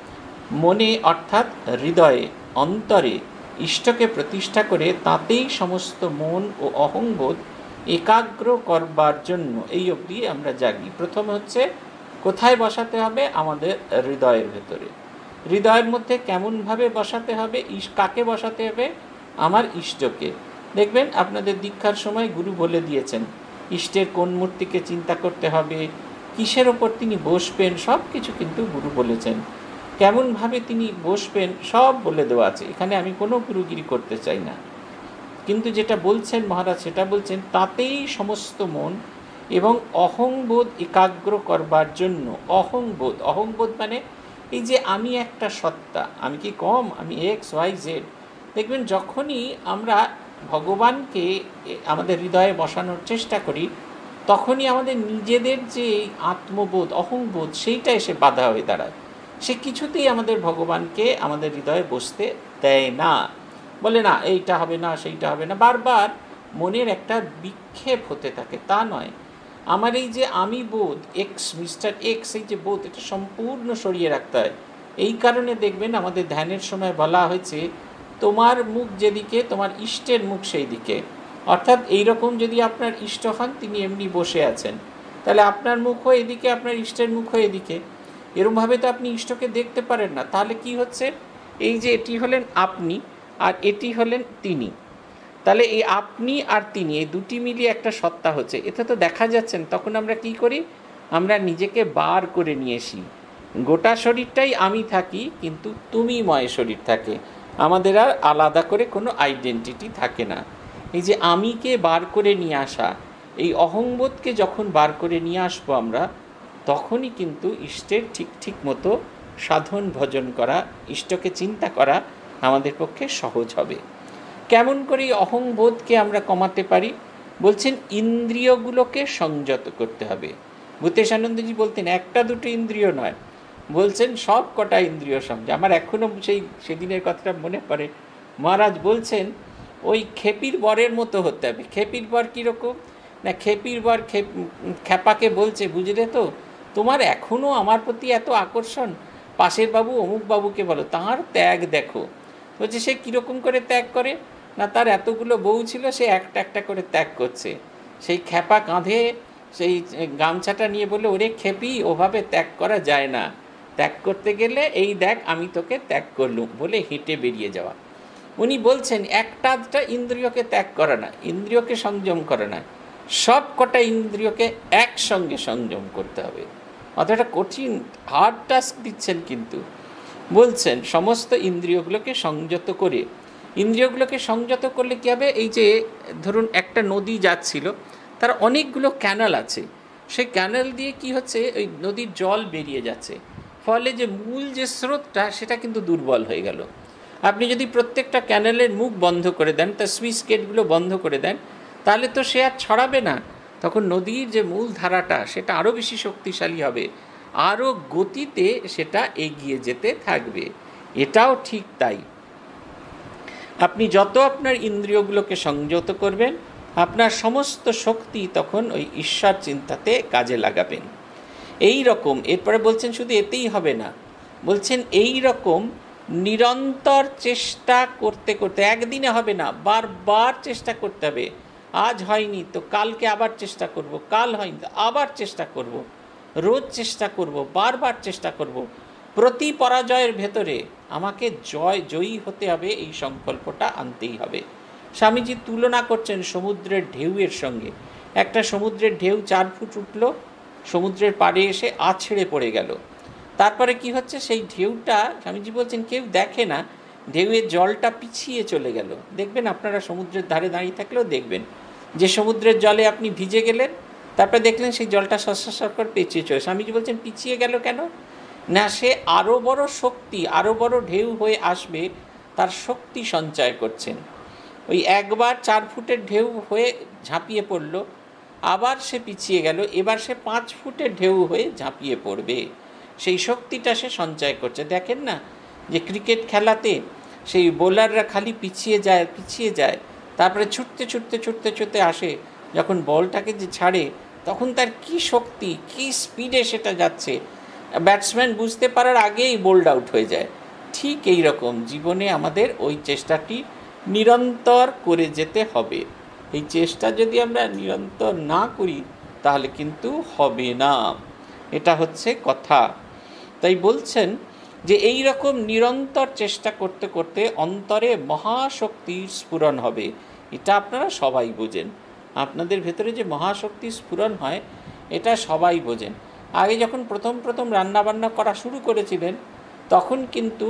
মনে অর্থাৎ হৃদয়ে, অন্তরে ইষ্টকে প্রতিষ্ঠা করে তাতেই সমস্ত মন ও অহংবোধ একাগ্র করবার জন্য এই অবধি আমরা জাগি। প্রথম হচ্ছে কোথায় বসাতে হবে? আমাদের হৃদয়ের ভেতরে। হৃদয়ের মধ্যে কেমনভাবে বসাতে হবে? কাকে বসাতে হবে? আমার ইষ্টকে। দেখবেন আপনাদের দীক্ষার সময় গুরু বলে দিয়েছেন ইষ্টের কোন মূর্তিকে চিন্তা করতে হবে, কিসের ওপর তিনি বসবেন, সব কিছু কিন্তু গুরু বলেছেন। কেমনভাবে তিনি বসবেন সব বলে দেওয়া আছে। এখানে আমি কোনো গুরুগিরি করতে চাই না, কিন্তু যেটা বলছেন মহারাজ সেটা বলছেন তাতেই সমস্ত মন এবং অহংবোধ একাগ্র করবার জন্য। অহংবোধ, অহংবোধ মানে এই যে আমি একটা সত্তা, আমি কি কম, আমি XYZ। দেখবেন যখনই আমরা ভগবানকে আমাদের হৃদয়ে বসানোর চেষ্টা করি, তখনই আমাদের নিজেদের যে আত্মবোধ, অহংবোধ, সেইটা এসে বাধা হয়ে দাঁড়ায়। সে কিছুতেই আমাদের ভগবানকে আমাদের হৃদয়ে বসতে দেয় না, বলে না এইটা হবে না, সেইটা হবে না। বারবার মনের একটা বিক্ষেপ হতে থাকে। তা নয়, আমার এই যে আমি বোধ, মিস্টার এক্স, এই যে বোধ, এটা সম্পূর্ণ সরিয়ে রাখতে হয়। এই কারণে দেখবেন আমাদের ধ্যানের সময় বলা হয়েছে তোমার মুখ যেদিকে, তোমার ইষ্টের মুখ সেই দিকে। অর্থাৎ এইরকম যদি আপনার ইষ্ট হন, তিনি এমনি বসে আছেন, তাহলে আপনার মুখও এদিকে, আপনার ইষ্টের মুখও এদিকে। এরকমভাবে তো আপনি ইষ্টকে দেখতে পারেন না। তাহলে কি হচ্ছে? এই যে এটি হলেন আপনি আর এটি হলেন তিনি, তাহলে এই আপনি আর তিনি, এই দুটি মিলিয়ে একটা সত্তা হচ্ছে। এতে তো দেখা যাচ্ছেন। তখন আমরা কি করি? আমরা নিজেকে বার করে নিয়ে আসি। গোটা শরীরটাই আমি থাকি, কিন্তু তুমিময় শরীর থাকে। আমাদের আর আলাদা করে কোনো আইডেন্টিটি থাকে না। এই যে আমিকে বার করে নিয়ে আসা, এই অহংবোধকে যখন বার করে নিয়ে আসবো আমরা, তখনই কিন্তু ইষ্টের ঠিক ঠিক মতো সাধন ভজন করা, ইষ্টকে চিন্তা করা আমাদের পক্ষে সহজ হবে। কেমন করে অহংবোধকে আমরা কমাতে পারি? বলছেন ইন্দ্রিয়গুলোকে সংযত করতে হবে। ভূতেশানন্দজি বলতেন একটা দুটো ইন্দ্রিয় নয়, বলছেন সব কটা ইন্দ্রিয় সংযত। আমার এখনও সেদিনের কথাটা মনে পড়ে। মহারাজ বলছেন ওই খেপির বরের মতো হতে হবে। খেপির বর কীরকম না, খেপির বর খেপাকে বলছে, বুঝলে তো, তোমার এখনও আমার প্রতি এত আকর্ষণ, পাশের বাবু অমুক বাবুকে বলো, তাঁর ত্যাগ দেখো। বলছে সে কীরকম করে ত্যাগ করে না, তার এতগুলো বউ ছিল, সে একটা একটা করে ত্যাগ করছে। সেই খেপা কাঁধে সেই গামছাটা নিয়ে বলে, ওরে খেপি, ওভাবে ত্যাগ করা যায় না, ত্যাগ করতে গেলে এই দেখ আমি তোকে ত্যাগ করলুম, বলে হেঁটে বেরিয়ে যাওয়া। উনি বলছেন একটা ইন্দ্রিয়কে ত্যাগ করা না, ইন্দ্রিয়কে সংযম করা না, সব কটা ইন্দ্রিয়কে একসঙ্গে সংযম করতে হবে। অতটা কঠিন, হার্ড টাস্ক দিচ্ছেন, কিন্তু বলছেন সমস্ত ইন্দ্রিয়গুলোকে সংযত করে। ইন্দ্রিয়গুলোকে সংযত করলে কী হবে? এই যে ধরুন একটা নদী যাচ্ছিল, তার অনেকগুলো ক্যানাল আছে, সেই ক্যানাল দিয়ে কি হচ্ছে, ওই নদীর জল বেরিয়ে যাচ্ছে, ফলে যে মূল যে স্রোতটা সেটা কিন্তু দুর্বল হয়ে গেল। আপনি যদি প্রত্যেকটা ক্যানালের মুখ বন্ধ করে দেন, তার সুইচ গেটগুলো বন্ধ করে দেন, তাহলে তো সে আর ছড়াবে না। তখন নদীর যে মূল ধারাটা সেটা আরও বেশি শক্তিশালী হবে, আরও গতিতে সেটা এগিয়ে যেতে থাকবে। এটাও ঠিক তাই। আপনি যত আপনার ইন্দ্রিয়গুলোকে সংযত করবেন, আপনার সমস্ত শক্তি তখন ওই ঈশ্বর চিন্তাতে কাজে লাগাবেন। এই রকম, এরপরে বলছেন শুধু এতেই হবে না, বলছেন এই রকম নিরন্তর চেষ্টা করতে করতে, একদিনে হবে না, বারবার চেষ্টা করতে হবে। আজ হয়নি তো কালকে আবার চেষ্টা করব, কাল হয়নি তো আবার চেষ্টা করব, রোজ চেষ্টা করব, বারবার চেষ্টা করব। প্রতি পরাজয়ের ভেতরে আমাকে জয়ী হতে হবে, এই সংকল্পটা আনতেই হবে। স্বামীজি তুলনা করছেন সমুদ্রের ঢেউয়ের সঙ্গে। একটা সমুদ্রের ঢেউ 4 ফুট উঠল, সমুদ্রের পাড়ে এসে আছড়ে পড়ে গেল। তারপরে কি হচ্ছে, সেই ঢেউটা স্বামীজি বলছেন কেউ দেখে না, ঢেউয়ের জলটা পিছিয়ে চলে গেল। দেখবেন আপনারা সমুদ্রের ধারে দাঁড়িয়ে থাকলেও দেখবেন যে সমুদ্রের জলে আপনি ভিজে গেলেন, তারপরে দেখলেন সেই জলটা সরসর করে পেঁচিয়ে চলে। স্বামীজি বলছেন পিছিয়ে গেল কেন? না, সে আরও বড় শক্তি, আরও বড় ঢেউ হয়ে আসবে, তার শক্তি সঞ্চয় করছেন। ওই একবার 4 ফুটের ঢেউ হয়ে ঝাঁপিয়ে পড়ল, আবার সে পিছিয়ে গেল, এবার সে 5 ফুটের ঢেউ হয়ে ঝাঁপিয়ে পড়বে, সেই শক্তিটা সে সঞ্চয় করছে। দেখেন না যে ক্রিকেট খেলাতে সেই বোলাররা খালি পিছিয়ে যায়, তারপরে ছুটতে আসে, যখন বলটাকে যে ছাড়ে তখন তার কি শক্তি, কি স্পিডে সেটা যাচ্ছে, ব্যাটসম্যান বুঝতে পারার আগেই বোল্ড আউট হয়ে যায়। ঠিক এই রকম জীবনে আমাদের ওই চেষ্টাটি নিরন্তর করে যেতে হবে। এই চেষ্টা যদি আমরা নিরন্তর না করি তাহলে কিন্তু হবে না, এটা হচ্ছে কথা। তাই বলছেন যে এই রকম নিরন্তর চেষ্টা করতে করতে অন্তরে মহাশক্তির স্ফুরণ হবে। এটা আপনারা সবাই বোঝেন, আপনাদের ভেতরে যে মহাশক্তির স্ফুরণ হয় এটা সবাই বোঝেন। আগে যখন প্রথম রান্নাবান্না করা শুরু করেছিলেন তখন কিন্তু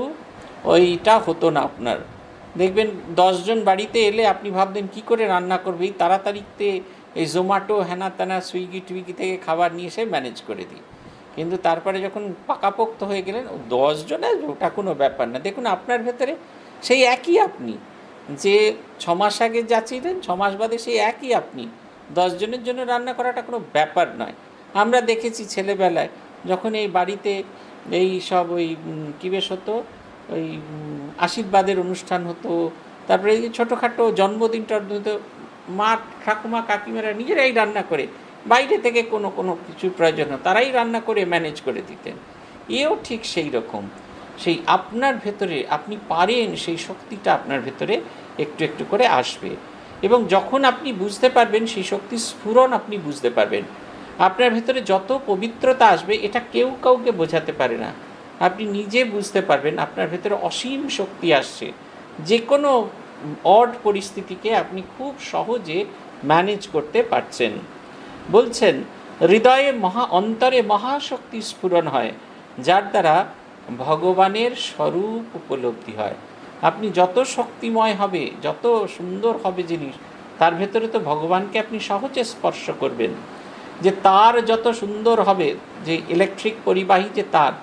ওইটা হতো না। আপনার দেখবেন 10 জন বাড়িতে এলে আপনি ভাবতেন কী করে রান্না করবে, এই তাড়াতাড়িতে এই জোম্যাটো হ্যানা ত্যানা সুইগি টুইগি থেকে খাবার নিয়ে এসে ম্যানেজ করে দিই। কিন্তু তারপরে যখন পাকাপোক্ত হয়ে গেলেন 10 জনের ওটা কোনো ব্যাপার না। দেখুন আপনার ভেতরে সেই একই আপনি, যে 6 মাস আগে যা ছিলেন 6 মাস বাদে সেই একই আপনি। 10 জনের জন্য রান্না করাটা কোনো ব্যাপার নয়। আমরা দেখেছি ছেলেবেলায় যখন এই বাড়িতে এই সব ওই কী বেশ হতো, ওই আশীর্বাদের অনুষ্ঠান হতো, তারপরে এই ছোটোখাটো জন্মদিন টন্মদিন, মা ঠাকুমা কাকিমারা নিজেরাই রান্না করে, বাইরে থেকে কোনো কিছুর প্রয়োজন হয় তারাই রান্না করে ম্যানেজ করে দিতেন। এও ঠিক সেই রকম, সেই আপনার ভেতরে আপনি পারেন, সেই শক্তিটা আপনার ভেতরে একটু একটু করে আসবে। এবং যখন আপনি বুঝতে পারবেন সেই শক্তি স্ফুরণ আপনি বুঝতে পারবেন, আপনার ভেতরে যত পবিত্রতা আসবে এটা কেউ কাউকে বোঝাতে পারে না। আপনি নিজে বুঝতে পারবেন আপনার ভেতরে অসীম শক্তি আসছে, যে কোনো অড পরিস্থিতিকে আপনি খুব সহজে ম্যানেজ করতে পারছেন। বলছেন হৃদয়ে অন্তরে মহাশক্তি স্ফুরণ হয়, যার দ্বারা ভগবানের স্বরূপ উপলব্ধি হয়। আপনি যত শক্তিময় হবে, যত সুন্দর হবে জিনিস, তার ভেতরে তো ভগবানকে আপনি সহজে স্পর্শ করবেন। যে তার যত সুন্দর হবে, যে ইলেকট্রিক পরিবাহী যে তার,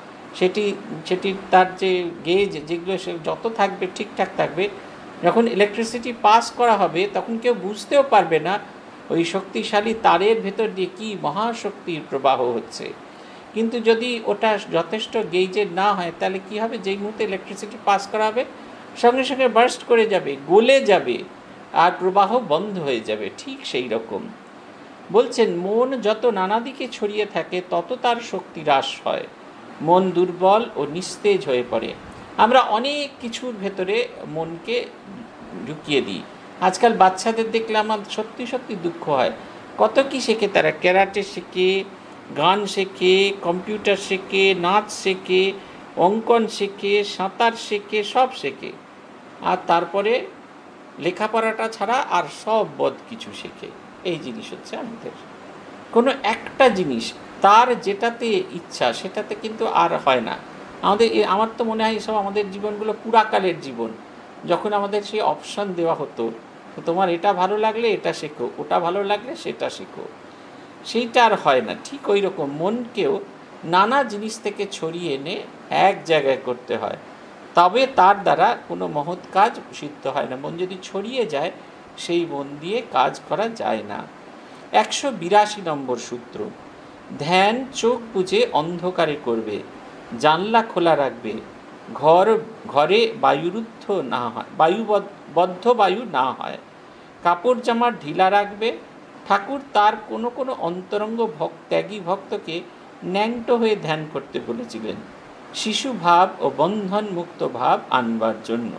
সেটি তার যে গেজ যেগুলো সে যত থাকবে ঠিকঠাক থাকবে, যখন ইলেকট্রিসিটি পাস করা হবে তখন কেউ বুঝতেও পারবে না ওই শক্তিশালী তারের ভেতর দিয়ে কী মহাশক্তির প্রবাহ হচ্ছে। কিন্তু যদি ওটা যথেষ্ট গেজের না হয় তাহলে কি হবে, যেই মুহূর্তে ইলেকট্রিসিটি পাস করা হবে সঙ্গে সঙ্গে বার্স্ট করে যাবে, গলে যাবে, আর প্রবাহ বন্ধ হয়ে যাবে। ঠিক সেই রকম বলছেন মন যত নানা দিকে ছড়িয়ে থাকে তত তার শক্তি হ্রাস হয়, মন দুর্বল ও নিস্তেজ হয়ে পড়ে। আমরা অনেক কিছুর ভেতরে মনকে ঢুকিয়ে দিই। আজকাল বাচ্চাদের দেখলে আমার সত্যি দুঃখ হয়, কত কি শেখে তারা, ক্যারাটে শেখে, গান শেখে, কম্পিউটার শেখে, নাচ শেখে, অঙ্কন শেখে, সাঁতার শেখে, সব শেখে, আর তারপরে লেখাপড়াটা ছাড়া আর সব বদ কিছু শেখে। এই জিনিস হচ্ছে আমাদের কোনো একটা জিনিস, তার যেটাতে ইচ্ছা সেটাতে কিন্তু আর হয় না। আমার তো মনে হয় এসব আমাদের জীবনগুলো পুরাকালের জীবন, যখন আমাদের সেই অপশান দেওয়া হতো, তোমার এটা ভালো লাগলে এটা শেখো, ওটা ভালো লাগলে সেটা শেখো, সেইটা আর হয় না। ঠিক ওই রকম মনকেও নানা জিনিস থেকে ছড়িয়ে এনে এক জায়গায় করতে হয়, তবে তার দ্বারা কোনো মহৎ কাজ সিদ্ধ হয় না। মন যদি ছড়িয়ে যায় সেই মন দিয়ে কাজ করা যায় না। 182 নম্বর সূত্র, ধ্যান চোখ বুজে অন্ধকারে করবে, জানলা খোলা রাখবে, ঘরে বায়ুরুদ্ধ না হয়, বদ্ধ বায়ু না হয়, কাপড় জামা ঢিলা রাখবে। ঠাকুর তার কোনো অন্তরঙ্গ ত্যাগী ভক্তকে ন্যাংটো হয়ে ধ্যান করতে বলেছিলেন, শিশু ভাব ও বন্ধন মুক্ত ভাব আনবার জন্য।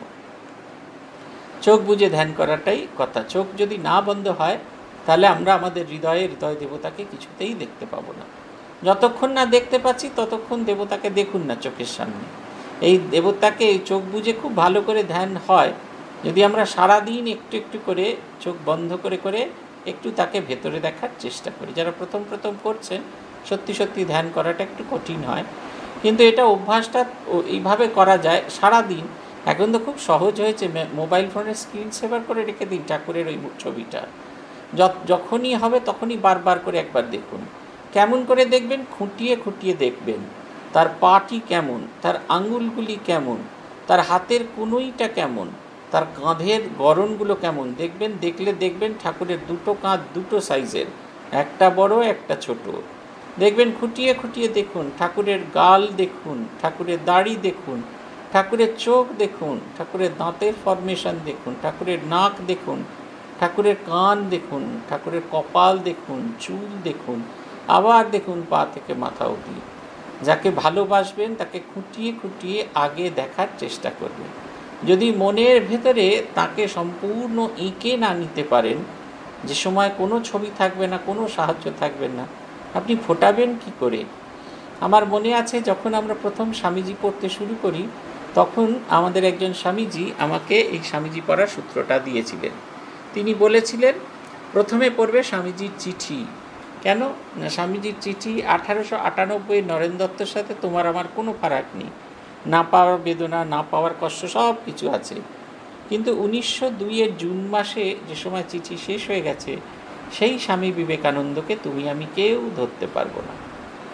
চোখ বুজে ধ্যান করাটাই কথা। চোখ যদি না বন্ধ হয় তাহলে আমরা আমাদের হৃদয় দেবতাকে কিছুতেই দেখতে পাবো না। যতক্ষণ না দেখতে পাচ্ছি ততক্ষণ দেবতাকে দেখুন না চোখের সামনে। এই দেবতাকে চোখ বুজে খুব ভালো করে ধ্যান হয় যদি আমরা সারাদিন একটু একটু করে চোখ বন্ধ করে একটু তাকে ভেতরে দেখার চেষ্টা করি। যারা প্রথম করছেন সত্যি ধ্যান করাটা একটু কঠিন হয়, কিন্তু এটা অভ্যাসটা এইভাবে করা যায় সারাদিন। এখন তো খুব সহজ হয়েছে, মোবাইল ফোনের স্ক্রিন সেভার করে রেখে দিন ঠাকুরের ওই ছবিটা, যখনই হবে তখনই বারবার করে একবার দেখুন। কেমন করে দেখবেন? খুঁটিয়ে খুঁটিয়ে দেখবেন তার পাটি কেমন, তার আঙুলগুলি কেমন, তার হাতের কনুইটা কেমন, তার কাঁধের গড়নগুলো কেমন দেখবেন। দেখবেন ঠাকুরের দুটো কাঁধ দুটো সাইজের, একটা বড় একটা ছোট। দেখবেন খুঁটিয়ে খুঁটিয়ে দেখুন, ঠাকুরের গাল দেখুন, ঠাকুরের দাড়ি দেখুন, ঠাকুরের চোখ দেখুন, ঠাকুরের দাঁতের ফরমেশন দেখুন, ঠাকুরের নাক দেখুন, ঠাকুরের কান দেখুন, ঠাকুরের কপাল দেখুন, চুল দেখুন, আবার দেখুন পা থেকে মাথা অবধি। যাকে ভালোবাসবেন তাকে খুঁটিয়ে খুঁটিয়ে আগে দেখার চেষ্টা করবেন। যদি মনের ভেতরে তাকে সম্পূর্ণ এঁকে না নিতে পারেন, যে সময় কোনো ছবি থাকবে না, কোনো সাহায্য থাকবে না, আপনি ফোটাবেন কি করে? আমার মনে আছে যখন আমরা প্রথম স্বামীজি পড়তে শুরু করি, তখন আমাদের একজন স্বামীজি আমাকে এই স্বামীজি পড়ার সূত্রটা দিয়েছিলেন। তিনি বলেছিলেন প্রথমে পড়বে স্বামীজির চিঠি। কেন না? স্বামীজির চিঠি 1898 নরেন দত্তর সাথে তোমার আমার কোনো ফারাক নেই। না পাওয়ার বেদনা, না পাওয়ার কষ্ট সব কিছু আছে। কিন্তু 1902 জুন মাসে যে সময় চিঠি শেষ হয়ে গেছে, সেই স্বামী বিবেকানন্দকে তুমি আমি কেউ ধরতে পারবো না।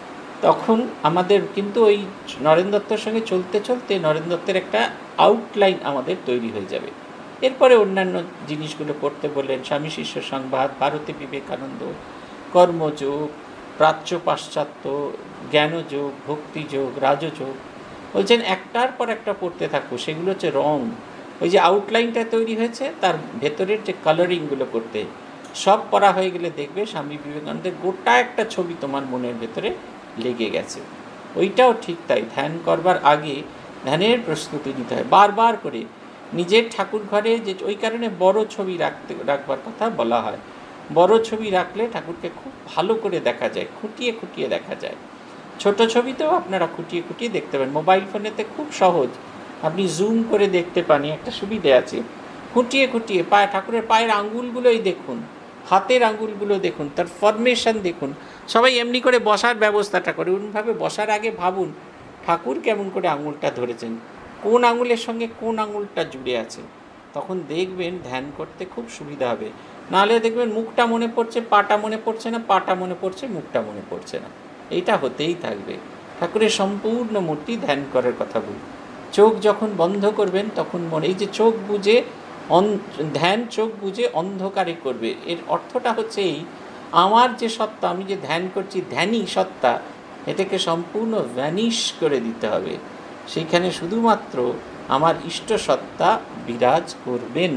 তখন আমাদের কিন্তু ওই নরেন দত্তর সঙ্গে চলতে চলতে নরেন দত্তের একটা আউটলাইন আমাদের তৈরি হয়ে যাবে। এরপরে অন্যান্য জিনিসগুলো পড়তে বললেন, স্বামী শিষ্য সংবাদ, ভারতে বিবেকানন্দ, কর্মযোগ, প্রাচ্য পাশ্চাত্য, জ্ঞানযোগ, ভক্তিযোগ, রাজযোগ। বলছেন একটার পর একটা পড়তে থাকবো। সেগুলো হচ্ছে রং। ওই যে আউটলাইনটা তৈরি হয়েছে তার ভেতরের যে কালারিংগুলো করতে, সব পড়া হয়ে গেলে দেখবে স্বামী বিবেকানন্দের গোটা একটা ছবি তোমার মনের ভেতরে লেগে গেছে। ওইটাও ঠিক তাই, ধ্যান করবার আগে ধ্যানের প্রস্তুতি নিতে হয় বারবার করে নিজের ঠাকুর ঘরে। যে ওই কারণে বড় ছবি রাখবার কথা বলা হয়। বড় ছবি রাখলে ঠাকুরকে খুব ভালো করে দেখা যায়, খুঁটিয়ে খুঁটিয়ে দেখা যায়। ছোট ছবিতেও আপনারা খুঁটিয়ে খুঁটিয়ে দেখতে পারেন। মোবাইল ফোনেতে খুব সহজ, আপনি জুম করে দেখতে পান, একটা সুবিধে আছে। খুঁটিয়ে খুঁটিয়ে ঠাকুরের পায়ের আঙ্গুলগুলোই দেখুন, হাতের আঙ্গুলগুলো দেখুন, তার ফরমেশন দেখুন। সবাই এমনি করে বসার ব্যবস্থাটা করে, ওইভাবে বসার আগে ভাবুন ঠাকুর কেমন করে আঙুলটা ধরেছেন, কোন আঙুলের সঙ্গে কোন আঙুলটা জুড়ে আছে। তখন দেখবেন ধ্যান করতে খুব সুবিধা হবে। নাহলে দেখবেন মুখটা মনে পড়ছে, পাটা মনে পড়ছে না, পাটা মনে পড়ছে, মুখটা মনে পড়ছে না। এইটা হতেই থাকবে। ঠাকুরের সম্পূর্ণ মূর্তি ধ্যান করার কথা বলি। চোখ যখন বন্ধ করবেন তখন মনে, এই যে চোখ বুজে ধ্যান, চোখ বুজে অন্ধকারে করবে, এর অর্থটা হচ্ছে এই, আমার যে সত্তা, আমি যে ধ্যান করছি, ধ্যানই সত্তা, এটাকে সম্পূর্ণ ভ্যানিশ করে দিতে হবে। সেইখানে শুধুমাত্র আমার ইষ্ট সত্তা বিরাজ করবেন।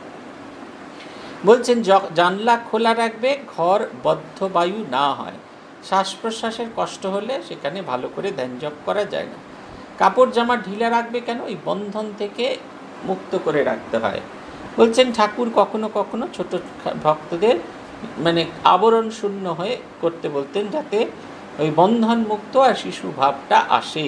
বলছেন জানলা খোলা রাখবে, ঘর বদ্ধ বায়ু না হয়। শ্বাস প্রশ্বাসের কষ্ট হলে সেখানে ভালো করে ধ্যান জপ করা যায় না। কাপড় জামা ঢিলা রাখবে কেন? এই বন্ধন থেকে মুক্ত করে রাখতে হয়। বলছেন ঠাকুর কখনো কখনো ছোট ভক্তদের আবরণ শূন্য হয়ে করতে বলতেন, যাতে ওই বন্ধন মুক্ত আর শিশু ভাবটা আসে।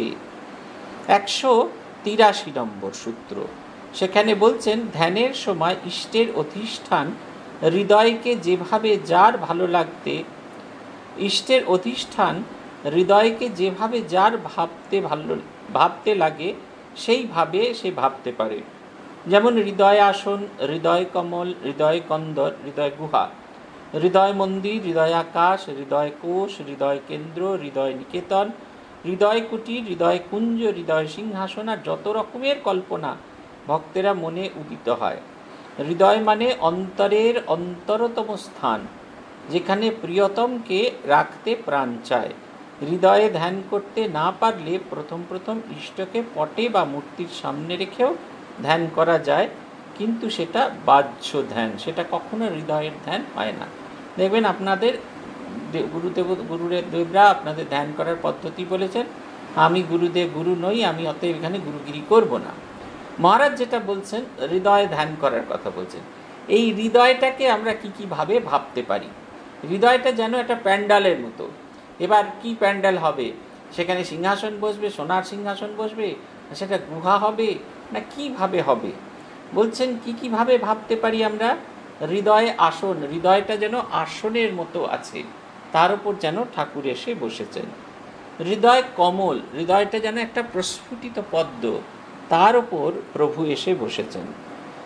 183 নম্বর সূত্র, সেখানে বলছেন ধ্যানের সময় ইষ্টের অধিষ্ঠান হৃদয়কে যেভাবে যার ভালো লাগতে, ইষ্টের অধিষ্ঠান হৃদয়কে যেভাবে যার ভাবতে লাগে সেইভাবে সে ভাবতে পারে। যেমন হৃদয় আসন, হৃদয় কমল, হৃদয় কন্দর, হৃদয় গুহা, হৃদয় মন্দির, হৃদয় আকাশ, হৃদয় কোষ, হৃদয় কেন্দ্র, হৃদয় নিকেতন, হৃদয় কুটির, হৃদয় কুঞ্জ, হৃদয় সিংহাসন, আর যত রকমের কল্পনা ভক্তেরা মনে উদিত হয়। হৃদয় মানে অন্তরের অন্তরতম স্থান, যেখানে প্রিয়তমকে রাখতে প্রাণ চায়। হৃদয়ে ধ্যান করতে না পারলে প্রথম ইষ্টকে পটে বা মূর্তির সামনে রেখেও ধ্যান করা যায়, কিন্তু সেটা বাহ্য ধ্যান, সেটা কখনো হৃদয়ের ধ্যান হয় না। দেখবেন আপনাদের গুরুদেবরা আপনাদের ধ্যান করার পদ্ধতি বলেছেন, আমি গুরু নই, আমি অতএব এখানে গুরুগিরি করব না। মহারাজ যেটা বলছেন হৃদয় ধ্যান করার কথা বলছেন। এই হৃদয়টাকে আমরা কীভাবে ভাবতে পারি? হৃদয়টা যেন একটা প্যান্ডালের মতো। এবার কি প্যান্ডাল হবে? সেখানে সিংহাসন বসবে, সোনার সিংহাসন বসবে, সেটা গুহা হবে, না কিভাবে হবে? বলছেন কীভাবে ভাবতে পারি আমরা? হৃদয় আসন, হৃদয়টা যেন আসনের মতো আছে, তার উপর যেন ঠাকুর এসে বসেছেন। হৃদয় কমল, হৃদয়টা যেন একটা প্রস্ফুটিত পদ্ম, তার উপর প্রভু এসে বসেছেন।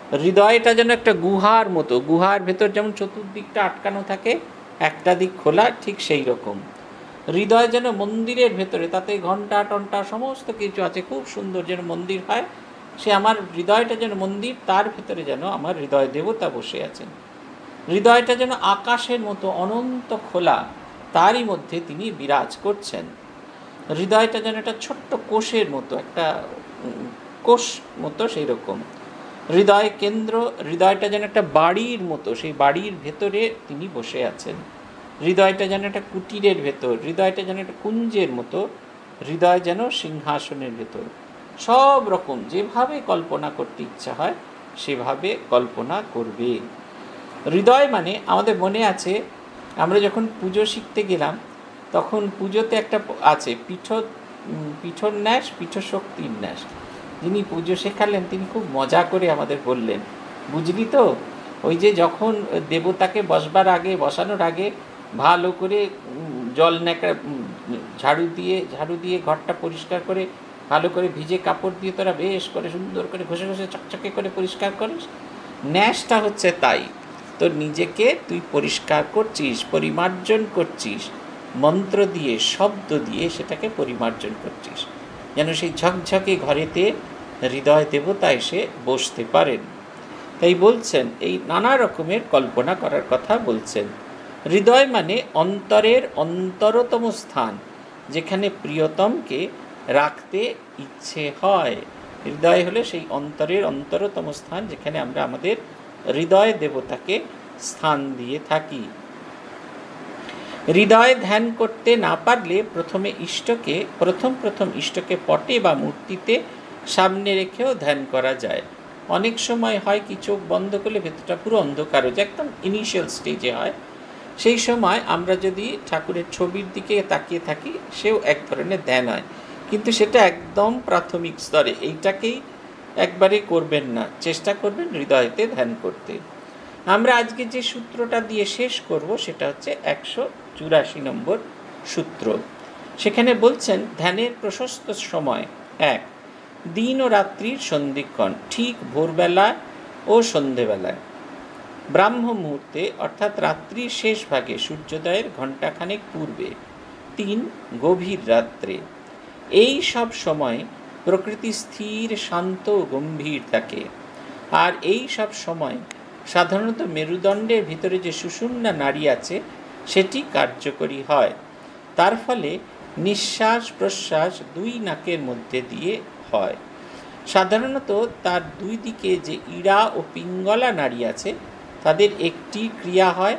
হৃদয়টা যেন একটা গুহার মতো, গুহার ভেতর যেমন চতুর্দিকটা আটকানো থাকে, একটা দিক খোলা, ঠিক সেই রকম হৃদয় যেন মন্দিরের ভেতরে, তাতে ঘণ্টা টন্টা সমস্ত কিছু আছে, খুব সুন্দর যেন মন্দির হয়। সে আমার হৃদয়টা যেন মন্দির, তার ভেতরে যেন আমার হৃদয় দেবতা বসে আছেন। হৃদয়টা যেন আকাশের মতো অনন্ত খোলা, তারই মধ্যে তিনি বিরাজ করছেন। হৃদয়টা যেন একটা ছোট্ট কোষের মতো, একটা কোষ মতো, সেই রকম হৃদয় কেন্দ্র। হৃদয়টা যেন একটা বাড়ির মতো, সেই বাড়ির ভেতরে তিনি বসে আছেন। হৃদয়টা যেন একটা কুটিরের ভেতর, হৃদয়টা যেন একটা কুঞ্জের মতো, হৃদয় যেন সিংহাসনের ভেতর। সব রকম যেভাবে কল্পনা করতে ইচ্ছা হয় সেভাবে কল্পনা করবে। হৃদয় মানে আমাদের মনে আছে, আমরা যখন পুজো শিখতে গেলাম তখন পুজোতে একটা আছে পিঠর ন্যাস, পিঠশক্তির ন্যাস। যিনি পুজো শেখালেন তিনি খুব মজা করে আমাদের বললেন, বুঝলি তো, ওই যে যখন দেবতাকে বসানোর আগে ভালো করে জল ন্যাকড়া ঝাড়ু দিয়ে ঘরটা পরিষ্কার করে, ভালো করে ভিজে কাপড় দিয়ে তোরা বেশ করে সুন্দর করে ঘষে ঘষে চকচকে করে পরিষ্কার করিস। ন্যাসটা হচ্ছে তাই, তোর নিজেকে তুই পরিষ্কার করছিস, পরিমার্জন করছিস, মন্ত্র দিয়ে, শব্দ দিয়ে সেটাকে পরিমার্জন করছিস, যেন সেই ঝকঝকে ঘরেতে হৃদয় দেবতা এসে বসতে পারেন। তাই বলছেন, এই নানা রকমের কল্পনা করার কথা বলছেন। হৃদয় মানে অন্তরের অন্তরতম স্থান, যেখানে প্রিয়তমকে রাখতে ইচ্ছে হয়। হৃদয় হলে সেই অন্তরের অন্তরতম স্থান, যেখানে আমরা আমাদের হৃদয় দেবতাকে স্থান দিয়ে থাকি। হৃদয় ধ্যান করতে না পারলে প্রথম ইষ্টকে পটে বা মূর্তিতে সামনে রেখেও ধ্যান করা যায়। অনেক সময় হয় কি, চোখ বন্ধ করলে ভেতরটা পুরো অন্ধকার হয়ে যায়, একদম ইনিশিয়াল স্টেজে হয়। সেই সময় আমরা যদি ঠাকুরের ছবির দিকে তাকিয়ে থাকি, সেও এক ধরনের ধ্যান হয়, কিন্তু সেটা একদম প্রাথমিক স্তরে। এইটাকেই একবারে করবেন না, চেষ্টা করবেন হৃদয়তে ধ্যান করতে। আমরা আজকে যে সূত্রটা দিয়ে শেষ করব সেটা হচ্ছে 184 নম্বর সূত্র। সেখানে বলছেন, ধ্যানের প্রশস্ত সময় 1, দিন ও রাত্রির সন্ধিক্ষণ, ঠিক ভোরবেলা ও সন্ধেবেলায়, ব্রাহ্ম মুহূর্তে অর্থাৎ রাত্রির শেষ ভাগে সূর্যোদয়ের ঘণ্টাখানেক পূর্বে। 3, গভীর রাত্রে। এই সব সময় প্রকৃতি স্থির, শান্ত ও গম্ভীর থাকে। আর এই সব সময় সাধারণত মেরুদণ্ডের ভিতরে যে সুষুম্না নাড়ি আছে সেটি কার্যকরী হয়। তার ফলে নিঃশ্বাস প্রশ্বাস দুই নাকের মধ্যে দিয়ে হয়। সাধারণত তার দুই দিকে যে ইড়া ও পিঙ্গলা নাড়ি আছে তাদের একটি ক্রিয়া হয়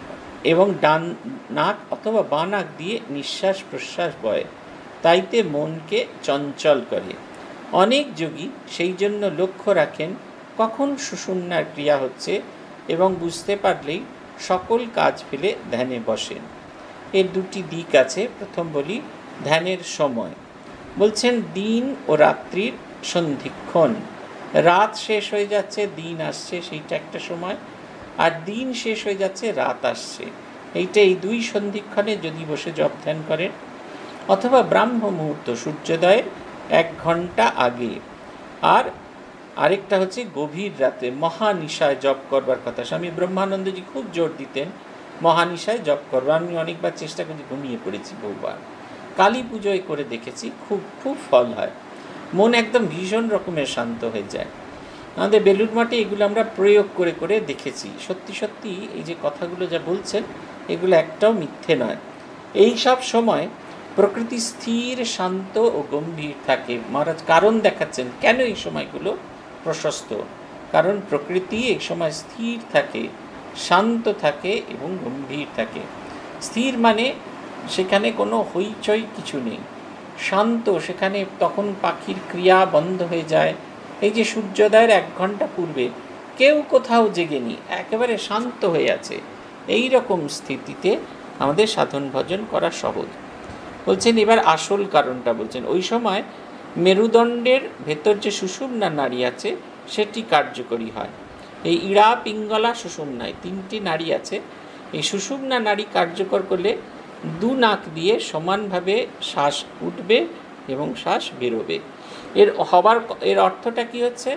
এবং ডান নাক অথবা বাঁ নাক দিয়ে নিঃশ্বাস প্রশ্বাস বয়, তাইতে মনকে চঞ্চল করে। অনেক যোগী সেই জন্য লক্ষ্য রাখেন কখন সুষুম্নার ক্রিয়া হচ্ছে এবং বুঝতে পারলেই সকল কাজ ফেলে ধ্যানে বসেন। এর দুটি দিক আছে। প্রথম বলি ধ্যানের সময়। বলছেন দিন ও রাত্রির সন্ধিক্ষণ। রাত শেষ হয়ে যাচ্ছে, দিন আসছে, সেইটা একটা সময়। আর দিন শেষ হয়ে যাচ্ছে, রাত আসছে, এইটা, এই দুই সন্ধিক্ষণে যদি বসে জপ ধ্যান করেন, অথবা ব্রাহ্ম মুহূর্ত সূর্যোদয়ের 1 ঘণ্টা আগে। আর আরেকটা হচ্ছে গভীর রাতে মহানিশায় জপ করবার কথা। স্বামী ব্রহ্মানন্দজি খুব জোর দিতেন মহানিশায় জপ করবার। আমি অনেকবার চেষ্টা করেছি, ঘুমিয়ে পড়েছি বহুবার। কালী পুজোয় করে দেখেছি, খুব ফল হয়, মন একদম ভীষণ রকমের শান্ত হয়ে যায়। আমাদের বেলুড় মাঠে এগুলো আমরা প্রয়োগ করে করে দেখেছি। সত্যি সত্যি এই যে কথাগুলো যা বলছেন এগুলো একটাও মিথ্যে নয়। এই সব সময় প্রকৃতি স্থির, শান্ত ও গম্ভীর থাকে। মহারাজ কারণ দেখাচ্ছেন কেন এই সময়গুলো প্রশস্ত। কারণ প্রকৃতি এই সময় স্থির থাকে, শান্ত থাকে এবং গম্ভীর থাকে। স্থির মানে সেখানে কোনো হইচই কিছু নেই, শান্ত, সেখানে তখন পাখির ক্রিয়া বন্ধ হয়ে যায়। এই যে সূর্যোদয়ের 1 ঘণ্টা পূর্বে কেউ কোথাও জেগেনি, একেবারে শান্ত হয়ে আছে। এই রকম স্থিতিতে আমাদের সাধন ভজন করা সহজ। বলছেন এবার আসল কারণটা বলছেন, ওই সময় মেরুদণ্ডের ভেতর যে সুষুম্না নাড়ি আছে সেটি কার্যকরী হয়। এই ইড়া পিঙ্গলা সুষুম্নায় 3টি নাড়ি আছে। এই সুষুম্না নাড়ি কার্যকর করলে দু নাক দিয়ে সমানভাবে শ্বাস উঠবে এবং শ্বাস বেরোবে। এর অর্থটা কি হচ্ছে,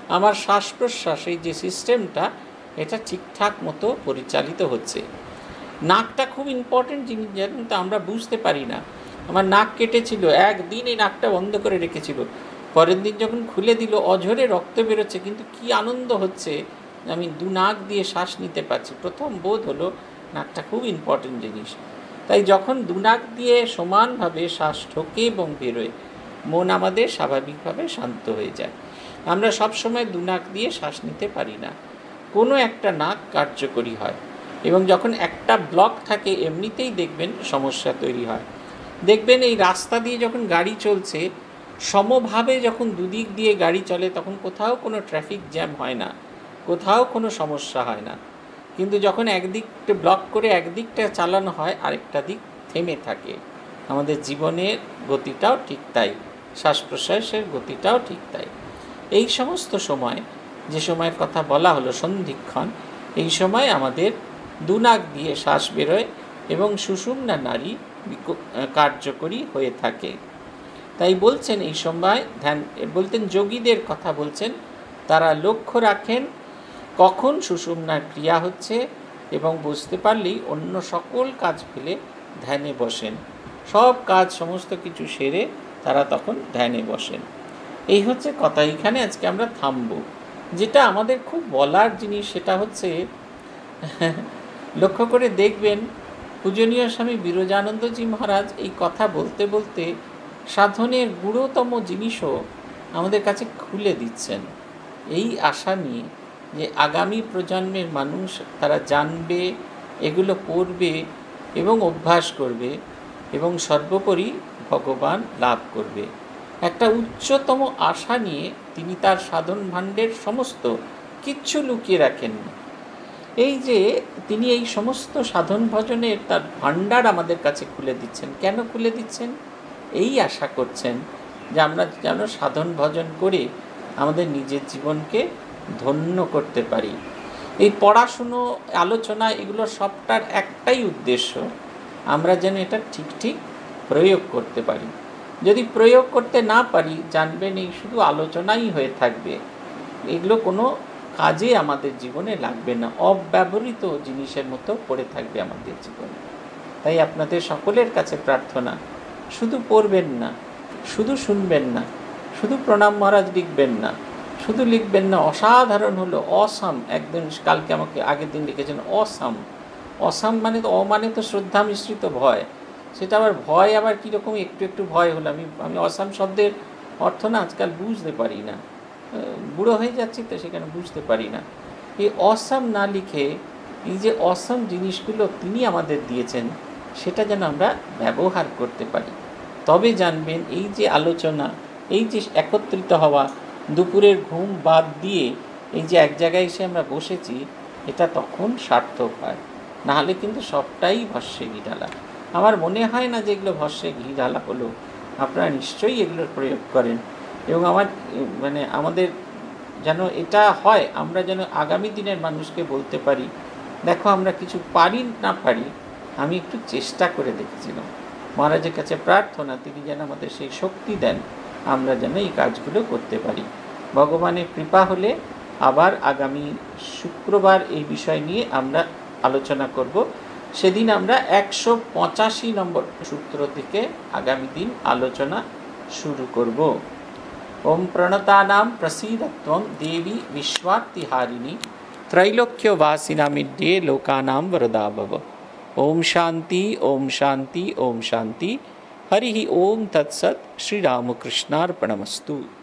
আমার শ্বাস প্রশ্বাস এই যে সিস্টেমটা এটা ঠিকঠাক মতো পরিচালিত হচ্ছে। নাকটা খুব ইম্পর্টেন্ট জিনিস, জানেন তো, আমরা বুঝতে পারি না। আমার নাক কেটেছিল, একদিন এই নাকটা বন্ধ করে রেখেছিল, পরের দিন যখন খুলে দিল অঝরে রক্ত বেরোচ্ছে, কিন্তু কি আনন্দ হচ্ছে, আমি দু নাক দিয়ে শ্বাস নিতে পারছি। প্রথম বোধ হলো নাকটা খুব ইম্পর্টেন্ট জিনিস। তাই যখন দু নাক দিয়ে সমানভাবে শ্বাস ঢোকে এবং বেরোয়, মন আমাদের স্বাভাবিকভাবে শান্ত হয়ে যায়। আমরা সবসময় দু নাক দিয়ে শ্বাস নিতে পারি না, কোনো একটা নাক কার্যকরী হয়, এবং যখন একটা ব্লক থাকে এমনিতেই দেখবেন সমস্যা তৈরি হয়। দেখবেন এই রাস্তা দিয়ে যখন গাড়ি চলছে, সমভাবে যখন দুদিক দিয়ে গাড়ি চলে, তখন কোথাও কোনো ট্রাফিক জ্যাম হয় না, কোথাও কোনো সমস্যা হয় না। কিন্তু যখন একদিকটা ব্লক করে একদিকটা চালানো হয়, আরেকটা দিক থেমে থাকে। আমাদের জীবনের গতিটাও ঠিক তাই, শ্বাস প্রশ্বাসের গতিটাও ঠিক তাই। এই সমস্ত সময়, যে সময়ের কথা বলা হলো সন্ধিক্ষণ, এই সময় আমাদের দু নাক দিয়ে শ্বাস বেরোয় এবং সুষুম্না নাড়ি কার্যকরী হয়ে থাকে। তাই বলছেন এই সময় ধ্যান বলতেন, যোগীদের কথা বলছেন, তারা লক্ষ্য রাখেন কখন সুষুম্নার ক্রিয়া হচ্ছে, এবং বুঝতে পারলেই অন্য সকল কাজ ফেলে ধ্যানে বসেন। সব কাজ সমস্ত কিছু সেরে তারা তখন ধ্যানে বসেন। এই হচ্ছে কথা। এইখানে আজকে আমরা থামব। যেটা আমাদের খুব বলার জিনিস সেটা হচ্ছে, লক্ষ্য করে দেখবেন পূজনীয় স্বামী বিরজানন্দজি মহারাজ এই কথা বলতে বলতে সাধনের গুরুতম জিনিসও আমাদের কাছে খুলে দিচ্ছেন, এই আশা নিয়ে যে আগামী প্রজন্মের মানুষ তারা জানবে, এগুলো পড়বে এবং অভ্যাস করবে, এবং সর্বোপরি ভগবান লাভ করবে। একটা উচ্চতম আশা নিয়ে তিনি তার সাধন ভাণ্ডের সমস্ত কিচ্ছু লুকিয়ে রাখেননি। এই যে তিনি এই সমস্ত সাধন ভজনের তার ভাণ্ডার আমাদের কাছে খুলে দিচ্ছেন। কেন খুলে দিচ্ছেন? এই আশা করছেন যে আমরা যেন সাধন ভজন করে আমাদের নিজের জীবনকে ধন্য করতে পারি। এই পড়াশুনো, আলোচনা, এগুলো সবটার একটাই উদ্দেশ্য, আমরা যেন এটা ঠিক ঠিক প্রয়োগ করতে পারি। যদি প্রয়োগ করতে না পারি, জানবেন এই শুধু আলোচনাই হয়ে থাকবে, এগুলো কোনো কাজে আমাদের জীবনে লাগবে না, অব্যবহৃত জিনিসের মতো পড়ে থাকবে আমাদের জীবনে। তাই আপনাদের সকলের কাছে প্রার্থনা, শুধু পড়বেন না, শুধু শুনবেন না, শুধু প্রণাম মহারাজ লিখবেন না, শুধু লিখবেন না অসাধারণ হলো, অসাম, একদিন কালকে আমাকে আগের দিন লিখেছেন অসাম। অসাম মানে তো, মানে তো শ্রদ্ধা মিশ্রিত ভয়, সেটা আবার ভয় আবার কীরকম, একটু একটু ভয় হলো। আমি অসাম শব্দের অর্থ না আজকাল বুঝতে পারি না, বুড়ো হয়ে যাচ্ছি তো সেখানে বুঝতে পারি না। এই অসাম না লিখে এই যে অসাম জিনিসগুলো তিনি আমাদের দিয়েছেন, সেটা যেন আমরা ব্যবহার করতে পারি। তবে জানবেন এই যে আলোচনা, এই যে একত্রিত হওয়া, দুপুরের ঘুম বাদ দিয়ে এই যে এক জায়গায় এসে আমরা বসেছি, এটা তখন সার্থক হয়। নাহলে কিন্তু সবটাই ভস্যে ঘি ঢালা। আমার মনে হয় না যে এগুলো ভস্যে ঘি ঢালা হলো। আপনারা নিশ্চয়ই এগুলোর প্রয়োগ করেন, এবং আমাদের যেন এটা হয়, আমরা যেন আগামী দিনের মানুষকে বলতে পারি, দেখো আমরা কিছু পারি না পারি, আমি একটু চেষ্টা করে দেখেছিলাম। মহারাজের কাছে প্রার্থনা তিনি যেন আমাদের সেই শক্তি দেন, আমরা যেন এই কাজগুলো করতে পারি। ভগবানের কৃপা হলে আবার আগামী শুক্রবার এই বিষয় নিয়ে আমরা আলোচনা করব। সেদিন আমরা 185 নম্বর সূত্র থেকে আগামী দিন আলোচনা শুরু করব। ওম প্রণতানাম প্রসীদত্বম দেবী বিশ্বাত্তিহারিণী त्रैलोक्यवासिनामिड्ये लोकानां वरदा भव। ओम शांति ओम शांति ओम शांति। हरि ओम तत्सत्। श्री रामकृष्णार्पणमस्तु।